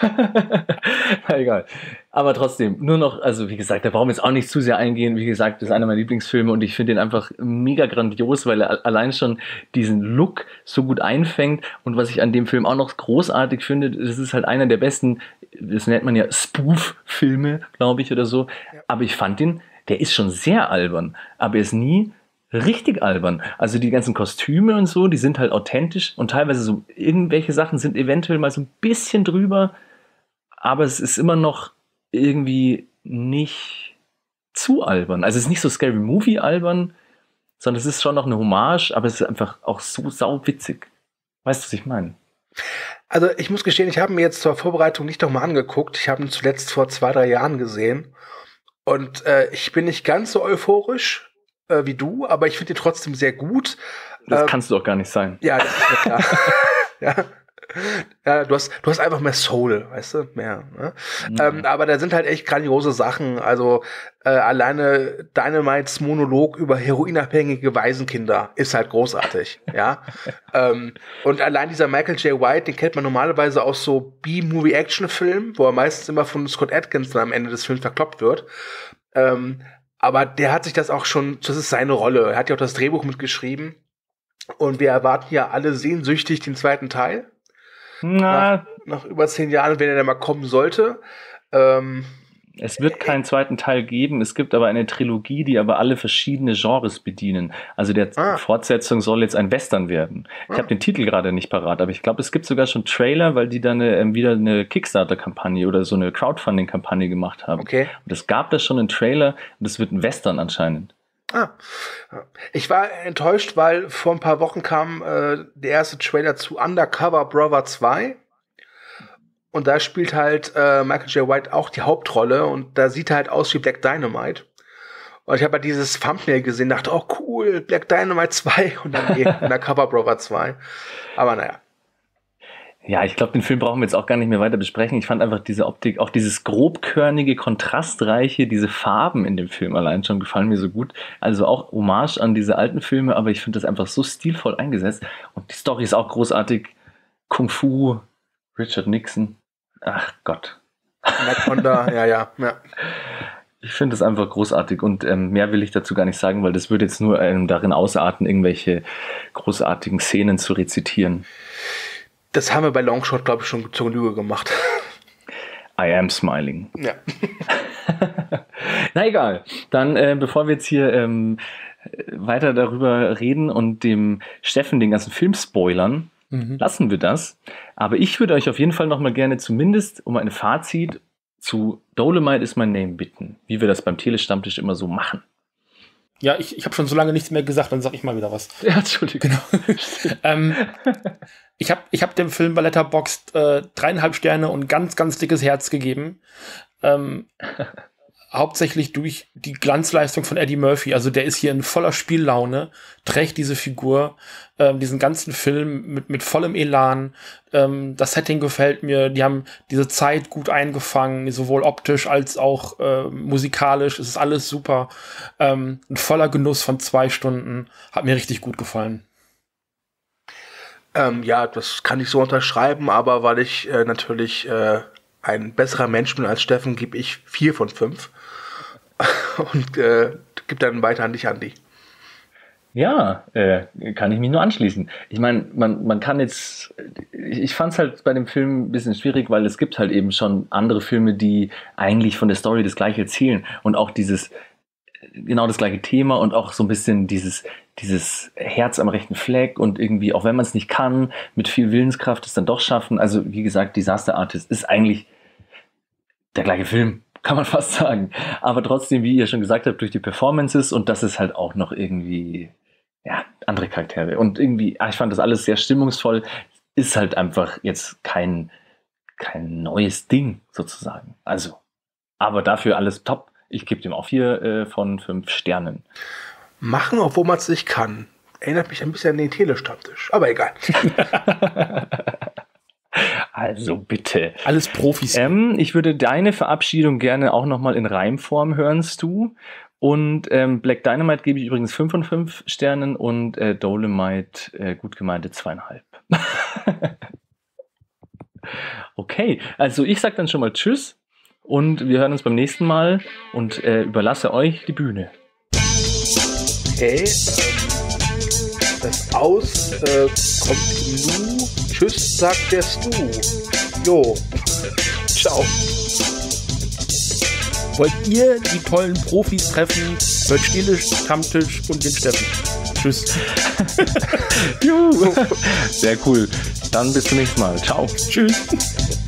Na egal. Aber trotzdem, nur noch, also wie gesagt, da brauchen wir jetzt auch nicht zu sehr eingehen. Wie gesagt, das ist einer meiner Lieblingsfilme und ich finde ihn einfach mega grandios, weil er allein schon diesen Look so gut einfängt. Und was ich an dem Film auch noch großartig finde, das ist halt einer der besten, das nennt man ja Spoof-Filme, glaube ich, oder so. Ja. Aber ich fand ihn, der ist schon sehr albern, aber er ist nie richtig albern. Also die ganzen Kostüme und so, die sind halt authentisch und teilweise so irgendwelche Sachen sind eventuell mal so ein bisschen drüber, aber es ist immer noch irgendwie nicht zu albern. Also es ist nicht so Scary Movie albern, sondern es ist schon noch eine Hommage, aber es ist einfach auch so sauwitzig. Weißt du, was ich meine? Also ich muss gestehen, ich habe mir jetzt zur Vorbereitung nicht nochmal angeguckt. Ich habe ihn zuletzt vor zwei, drei Jahren gesehen. Und äh, ich bin nicht ganz so euphorisch äh, wie du, aber ich finde ihn trotzdem sehr gut. Das äh, kannst du doch gar nicht sein. Ja, das ist mir klar. ja. Ja, du hast, du hast einfach mehr Soul, weißt du, mehr. Ne? Mhm. Ähm, aber da sind halt echt grandiose Sachen. Also äh, alleine Dynamites Monolog über heroinabhängige Waisenkinder ist halt großartig, ja. ähm, und allein dieser Michael J. White, den kennt man normalerweise aus so B-Movie-Action-Filmen, wo er meistens immer von Scott Adkins dann am Ende des Films verkloppt wird. Ähm, aber der hat sich das auch schon, das ist seine Rolle. Er hat ja auch das Drehbuch mitgeschrieben. Und wir erwarten ja alle sehnsüchtig den zweiten Teil. Nach, nach über zehn Jahren, wenn er dann mal kommen sollte. Ähm, es wird keinen zweiten Teil geben, es gibt aber eine Trilogie, die aber alle verschiedene Genres bedienen. Also der ah. Fortsetzung soll jetzt ein Western werden. Ich ah. habe den Titel gerade nicht parat, aber ich glaube, es gibt sogar schon Trailer, weil die dann eine, wieder eine Kickstarter-Kampagne oder so eine Crowdfunding-Kampagne gemacht haben. Okay. Und es gab da schon einen Trailer und es wird ein Western anscheinend. Ah, ich war enttäuscht, weil vor ein paar Wochen kam äh, der erste Trailer zu Undercover Brother zwei und da spielt halt äh, Michael J. White auch die Hauptrolle und da sieht er halt aus wie Black Dynamite und ich habe halt dieses Thumbnail gesehen, dachte, oh cool, Black Dynamite zwei und dann eben Undercover Brother zwei, aber naja. Ja, ich glaube, den Film brauchen wir jetzt auch gar nicht mehr weiter besprechen. Ich fand einfach diese Optik, auch dieses grobkörnige, kontrastreiche, diese Farben in dem Film allein schon gefallen mir so gut. Also auch Hommage an diese alten Filme, aber ich finde das einfach so stilvoll eingesetzt. Und die Story ist auch großartig. Kung Fu, Richard Nixon. Ach Gott. Anaconda, ja, ja, ja. Ich finde das einfach großartig und ähm, mehr will ich dazu gar nicht sagen, weil das würde jetzt nur ähm, darin ausarten, irgendwelche großartigen Szenen zu rezitieren. Das haben wir bei Longshot, glaube ich, schon zur Lüge gemacht. I am smiling. Ja. Na egal. Dann, äh, bevor wir jetzt hier ähm, weiter darüber reden und dem Steffen den ganzen Film spoilern, mhm. lassen wir das. Aber ich würde euch auf jeden Fall nochmal gerne zumindest um ein Fazit zu Dolomite is my name bitten, wie wir das beim Telestammtisch immer so machen. Ja, ich, ich habe schon so lange nichts mehr gesagt, dann sag ich mal wieder was. Ja, Entschuldigung. Genau. ähm, ich habe ich hab dem Film bei Letterboxd äh, dreieinhalb Sterne und ganz, ganz dickes Herz gegeben. Ähm, hauptsächlich durch die Glanzleistung von Eddie Murphy. Also der ist hier in voller Spiellaune, trägt diese Figur, ähm, diesen ganzen Film mit, mit vollem Elan. Ähm, das Setting gefällt mir. Die haben diese Zeit gut eingefangen, sowohl optisch als auch äh, musikalisch. Es ist alles super. Ähm, ein voller Genuss von zwei Stunden. Hat mir richtig gut gefallen. Ähm, ja, das kann ich so unterschreiben, aber weil ich äh, natürlich äh, ein besserer Mensch bin als Steffen, gebe ich vier von fünf. Und äh, gebe dann weiter an dich, Andi. Ja, äh, kann ich mich nur anschließen. Ich meine, man, man kann jetzt, ich fand es halt bei dem Film ein bisschen schwierig, weil es gibt halt eben schon andere Filme, die eigentlich von der Story das Gleiche erzählen und auch dieses, genau das gleiche Thema und auch so ein bisschen dieses, dieses Herz am rechten Fleck und irgendwie, auch wenn man es nicht kann, mit viel Willenskraft es dann doch schaffen. Also wie gesagt, Disaster Artist ist eigentlich der gleiche Film, kann man fast sagen. Aber trotzdem, wie ihr schon gesagt habt, durch die Performances und das ist halt auch noch irgendwie, ja, andere Charaktere. Und irgendwie, ich fand das alles sehr stimmungsvoll. Ist halt einfach jetzt kein, kein neues Ding sozusagen. Also, aber dafür alles top. Ich gebe dem auch vier äh, von fünf Sternen. Machen, obwohl man es nicht kann. Erinnert mich ein bisschen an den Telestammtisch. Aber egal. Also bitte. Alles Profis. Ähm, ich würde deine Verabschiedung gerne auch nochmal in Reimform hören, Stu. Und ähm, Black Dynamite gebe ich übrigens fünf von fünf Sternen und äh, Dolomite, äh, gut gemeinte, zweieinhalb. Okay, also ich sag dann schon mal Tschüss und wir hören uns beim nächsten Mal und äh, überlasse euch die Bühne. Okay, ähm, das Aus äh, kommt im Nu. Tschüss, sagt der Stu. Jo. Ciao. Wollt ihr die tollen Profis treffen, hört Telestammtisch und den Steffen. Tschüss. Juhu. Sehr cool. Dann bis zum nächsten Mal. Ciao. Tschüss.